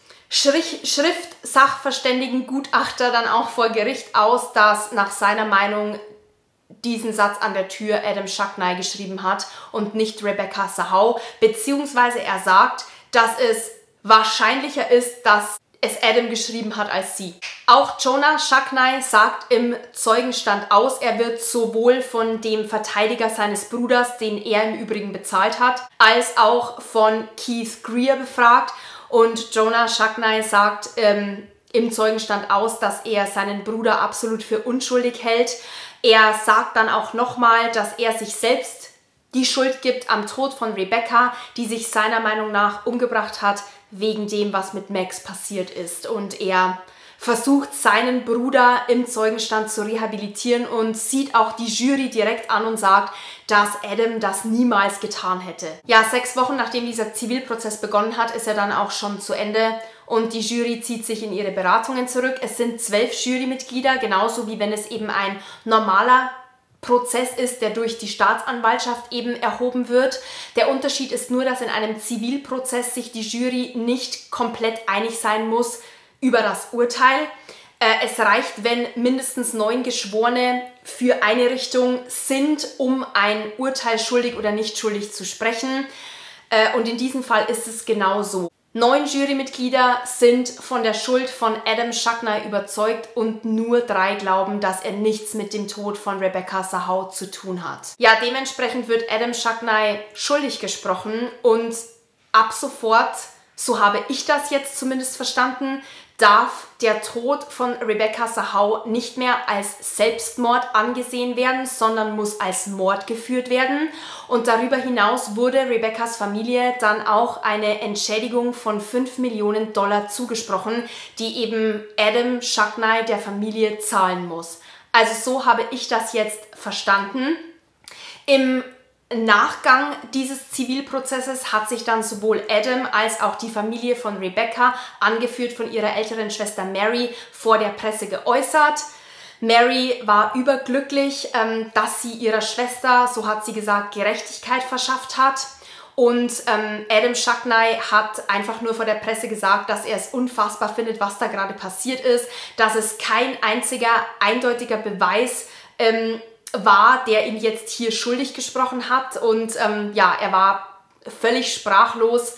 Schriftsachverständigengutachter dann auch vor Gericht aus, dass nach seiner Meinung diesen Satz an der Tür Adam Shacknai geschrieben hat und nicht Rebecca Sahau. Beziehungsweise er sagt, dass es wahrscheinlicher ist, dass es Adam geschrieben hat als sie. Auch Jonah Shacknai sagt im Zeugenstand aus, er wird sowohl von dem Verteidiger seines Bruders, den er im Übrigen bezahlt hat, als auch von Keith Greer befragt. und Jonah Shacknai sagt im Zeugenstand aus, dass er seinen Bruder absolut für unschuldig hält. Er sagt dann auch nochmal, dass er sich selbst die Schuld gibt am Tod von Rebecca, die sich seiner Meinung nach umgebracht hat, wegen dem, was mit Max passiert ist. Und er versucht, seinen Bruder im Zeugenstand zu rehabilitieren und sieht auch die Jury direkt an und sagt, dass Adam das niemals getan hätte. Ja, 6 Wochen nachdem dieser Zivilprozess begonnen hat, ist er dann auch schon zu Ende und die Jury zieht sich in ihre Beratungen zurück. Es sind 12 Jurymitglieder, genauso wie wenn es eben ein normaler Prozess ist, der durch die Staatsanwaltschaft eben erhoben wird. Der Unterschied ist nur, dass in einem Zivilprozess sich die Jury nicht komplett einig sein muss über das Urteil. Es reicht, wenn mindestens 9 Geschworene für eine Richtung sind, um ein Urteil schuldig oder nicht schuldig zu sprechen. Und in diesem Fall ist es genauso. 9 Jurymitglieder sind von der Schuld von Adam Shacknai überzeugt und nur 3 glauben, dass er nichts mit dem Tod von Rebecca Sahau zu tun hat. Ja, dementsprechend wird Adam Shacknai schuldig gesprochen und ab sofort, so habe ich das jetzt zumindest verstanden, darf der Tod von Rebecca Sahau nicht mehr als Selbstmord angesehen werden, sondern muss als Mord geführt werden. Und darüber hinaus wurde Rebeccas Familie dann auch eine Entschädigung von $5 Millionen zugesprochen, die eben Adam Shacknai der Familie zahlen muss. Also so habe ich das jetzt verstanden. Im Nachgang dieses Zivilprozesses hat sich dann sowohl Adam als auch die Familie von Rebecca, angeführt von ihrer älteren Schwester Mary, vor der Presse geäußert. Mary war überglücklich, dass sie ihrer Schwester, so hat sie gesagt, Gerechtigkeit verschafft hat. Und Adam Shacknai hat einfach nur vor der Presse gesagt, dass er es unfassbar findet, was da gerade passiert ist, dass es kein einziger eindeutiger Beweis war, der ihn jetzt hier schuldig gesprochen hat und ja, er war völlig sprachlos,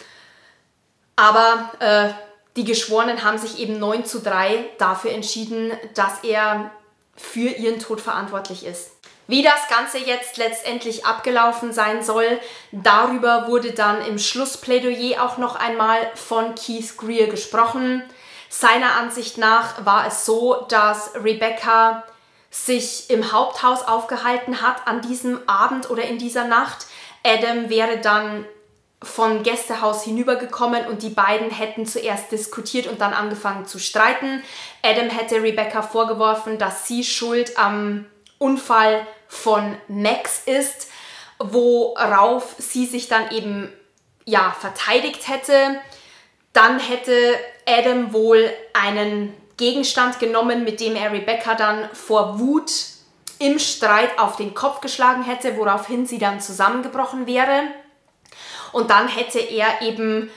aber die Geschworenen haben sich eben 9:3 dafür entschieden, dass er für ihren Tod verantwortlich ist. Wie das Ganze jetzt letztendlich abgelaufen sein soll, darüber wurde dann im Schlussplädoyer auch noch einmal von Keith Greer gesprochen. Seiner Ansicht nach war es so, dass Rebecca sich im Haupthaus aufgehalten hat an diesem Abend oder in dieser Nacht. Adam wäre dann vom Gästehaus hinübergekommen und die beiden hätten zuerst diskutiert und dann angefangen zu streiten. Adam hätte Rebecca vorgeworfen, dass sie schuld am Unfall von Max ist, worauf sie sich dann eben ja verteidigt hätte. Dann hätte Adam wohl einen Gegenstand genommen, mit dem er Rebecca dann vor Wut im Streit auf den Kopf geschlagen hätte, woraufhin sie dann zusammengebrochen wäre. Und dann hätte er eben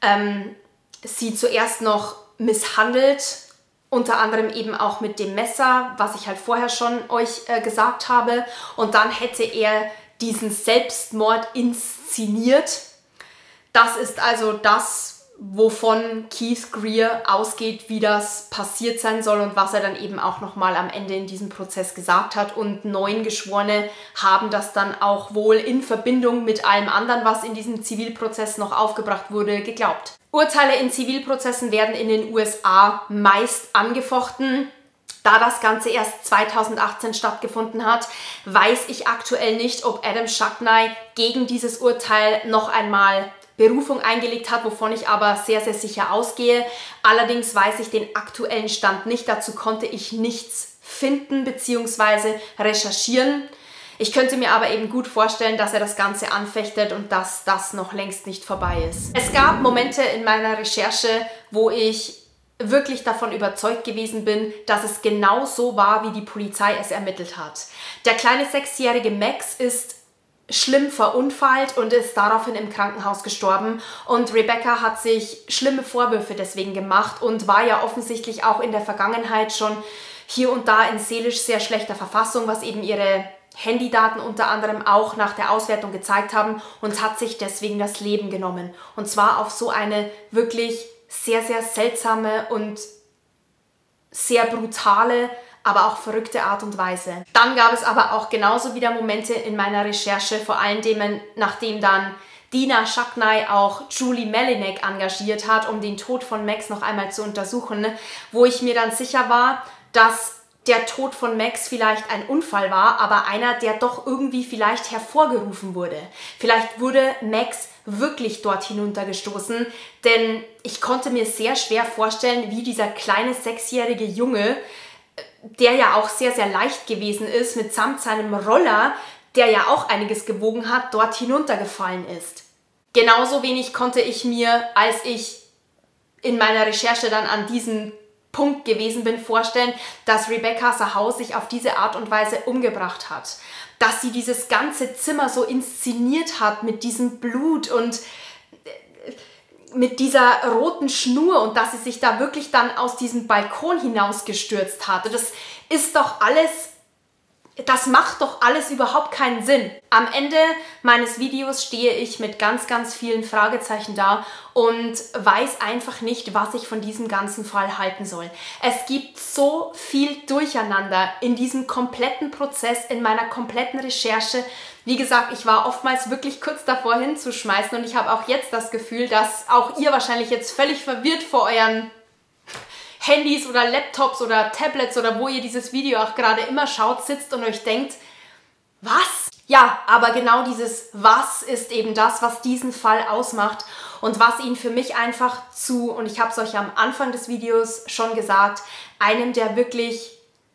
sie zuerst noch misshandelt, unter anderem eben auch mit dem Messer, was ich halt vorher schon euch gesagt habe. Und dann hätte er diesen Selbstmord inszeniert. Das ist also das, wovon Keith Greer ausgeht, wie das passiert sein soll und was er dann eben auch nochmal am Ende in diesem Prozess gesagt hat. Und 9 Geschworene haben das dann auch wohl in Verbindung mit allem anderen, was in diesem Zivilprozess noch aufgebracht wurde, geglaubt. Urteile in Zivilprozessen werden in den USA meist angefochten. Da das Ganze erst 2018 stattgefunden hat, weiß ich aktuell nicht, ob Adam Shacknai gegen dieses Urteil noch einmal Berufung eingelegt hat, wovon ich aber sehr, sehr sicher ausgehe. Allerdings weiß ich den aktuellen Stand nicht. Dazu konnte ich nichts finden bzw. recherchieren. Ich könnte mir aber eben gut vorstellen, dass er das Ganze anfechtet und dass das noch längst nicht vorbei ist. Es gab Momente in meiner Recherche, wo ich wirklich davon überzeugt gewesen bin, dass es genau so war, wie die Polizei es ermittelt hat. Der kleine 6-jährige Max ist schlimm verunfallt und ist daraufhin im Krankenhaus gestorben. Und Rebecca hat sich schlimme Vorwürfe deswegen gemacht und war ja offensichtlich auch in der Vergangenheit schon hier und da in seelisch sehr schlechter Verfassung, was eben ihre Handydaten unter anderem auch nach der Auswertung gezeigt haben, und hat sich deswegen das Leben genommen. Und zwar auf so eine wirklich sehr, sehr seltsame und sehr brutale, aber auch verrückte Art und Weise. Dann gab es aber auch genauso wieder Momente in meiner Recherche, vor allen Dingen nachdem dann Dina Shaknai auch Julie Melinek engagiert hat, um den Tod von Max noch einmal zu untersuchen, wo ich mir dann sicher war, dass der Tod von Max vielleicht ein Unfall war, aber einer, der doch irgendwie vielleicht hervorgerufen wurde. Vielleicht wurde Max wirklich dort hinuntergestoßen, denn ich konnte mir sehr schwer vorstellen, wie dieser kleine 6-jährige Junge, der ja auch sehr, sehr leicht gewesen ist, mitsamt seinem Roller, der ja auch einiges gewogen hat, dort hinuntergefallen ist. Genauso wenig konnte ich mir, als ich in meiner Recherche dann an diesem Punkt gewesen bin, vorstellen, dass Rebecca Sahau sich auf diese Art und Weise umgebracht hat. Dass sie dieses ganze Zimmer so inszeniert hat mit diesem Blut und mit dieser roten Schnur und dass sie sich da wirklich dann aus diesem Balkon hinausgestürzt hat. Das ist doch alles, das macht doch alles überhaupt keinen Sinn. Am Ende meines Videos stehe ich mit ganz, ganz vielen Fragezeichen da und weiß einfach nicht, was ich von diesem ganzen Fall halten soll. Es gibt so viel Durcheinander in diesem kompletten Prozess, in meiner kompletten Recherche. Wie gesagt, ich war oftmals wirklich kurz davor hinzuschmeißen und ich habe auch jetzt das Gefühl, dass auch ihr wahrscheinlich jetzt völlig verwirrt vor euren Handys oder Laptops oder Tablets oder wo ihr dieses Video auch gerade immer schaut, sitzt und euch denkt, was? Ja, aber genau dieses Was ist eben das, was diesen Fall ausmacht und was ihn für mich einfach zu, und ich habe es euch am Anfang des Videos schon gesagt, einem der wirklich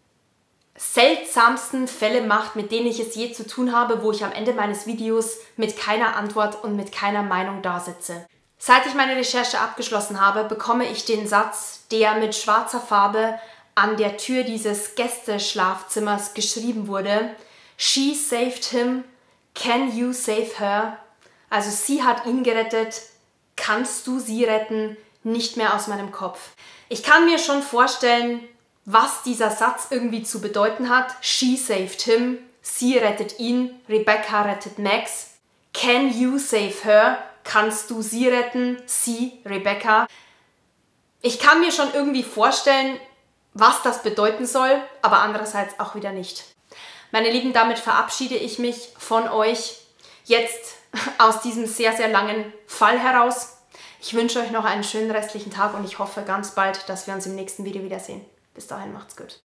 seltsamsten Fälle macht, mit denen ich es je zu tun habe, wo ich am Ende meines Videos mit keiner Antwort und mit keiner Meinung dasitze. Seit ich meine Recherche abgeschlossen habe, bekomme ich den Satz, der mit schwarzer Farbe an der Tür dieses Gästeschlafzimmers geschrieben wurde: She saved him, can you save her? Also sie hat ihn gerettet, kannst du sie retten? Nicht mehr aus meinem Kopf. Ich kann mir schon vorstellen, was dieser Satz irgendwie zu bedeuten hat. She saved him, sie rettet ihn, Rebecca rettet Max. Can you save her? Kannst du sie retten? Sie, Rebecca. Ich kann mir schon irgendwie vorstellen, was das bedeuten soll, aber andererseits auch wieder nicht. Meine Lieben, damit verabschiede ich mich von euch jetzt aus diesem sehr, sehr langen Fall heraus. Ich wünsche euch noch einen schönen restlichen Tag und ich hoffe ganz bald, dass wir uns im nächsten Video wiedersehen. Bis dahin, macht's gut.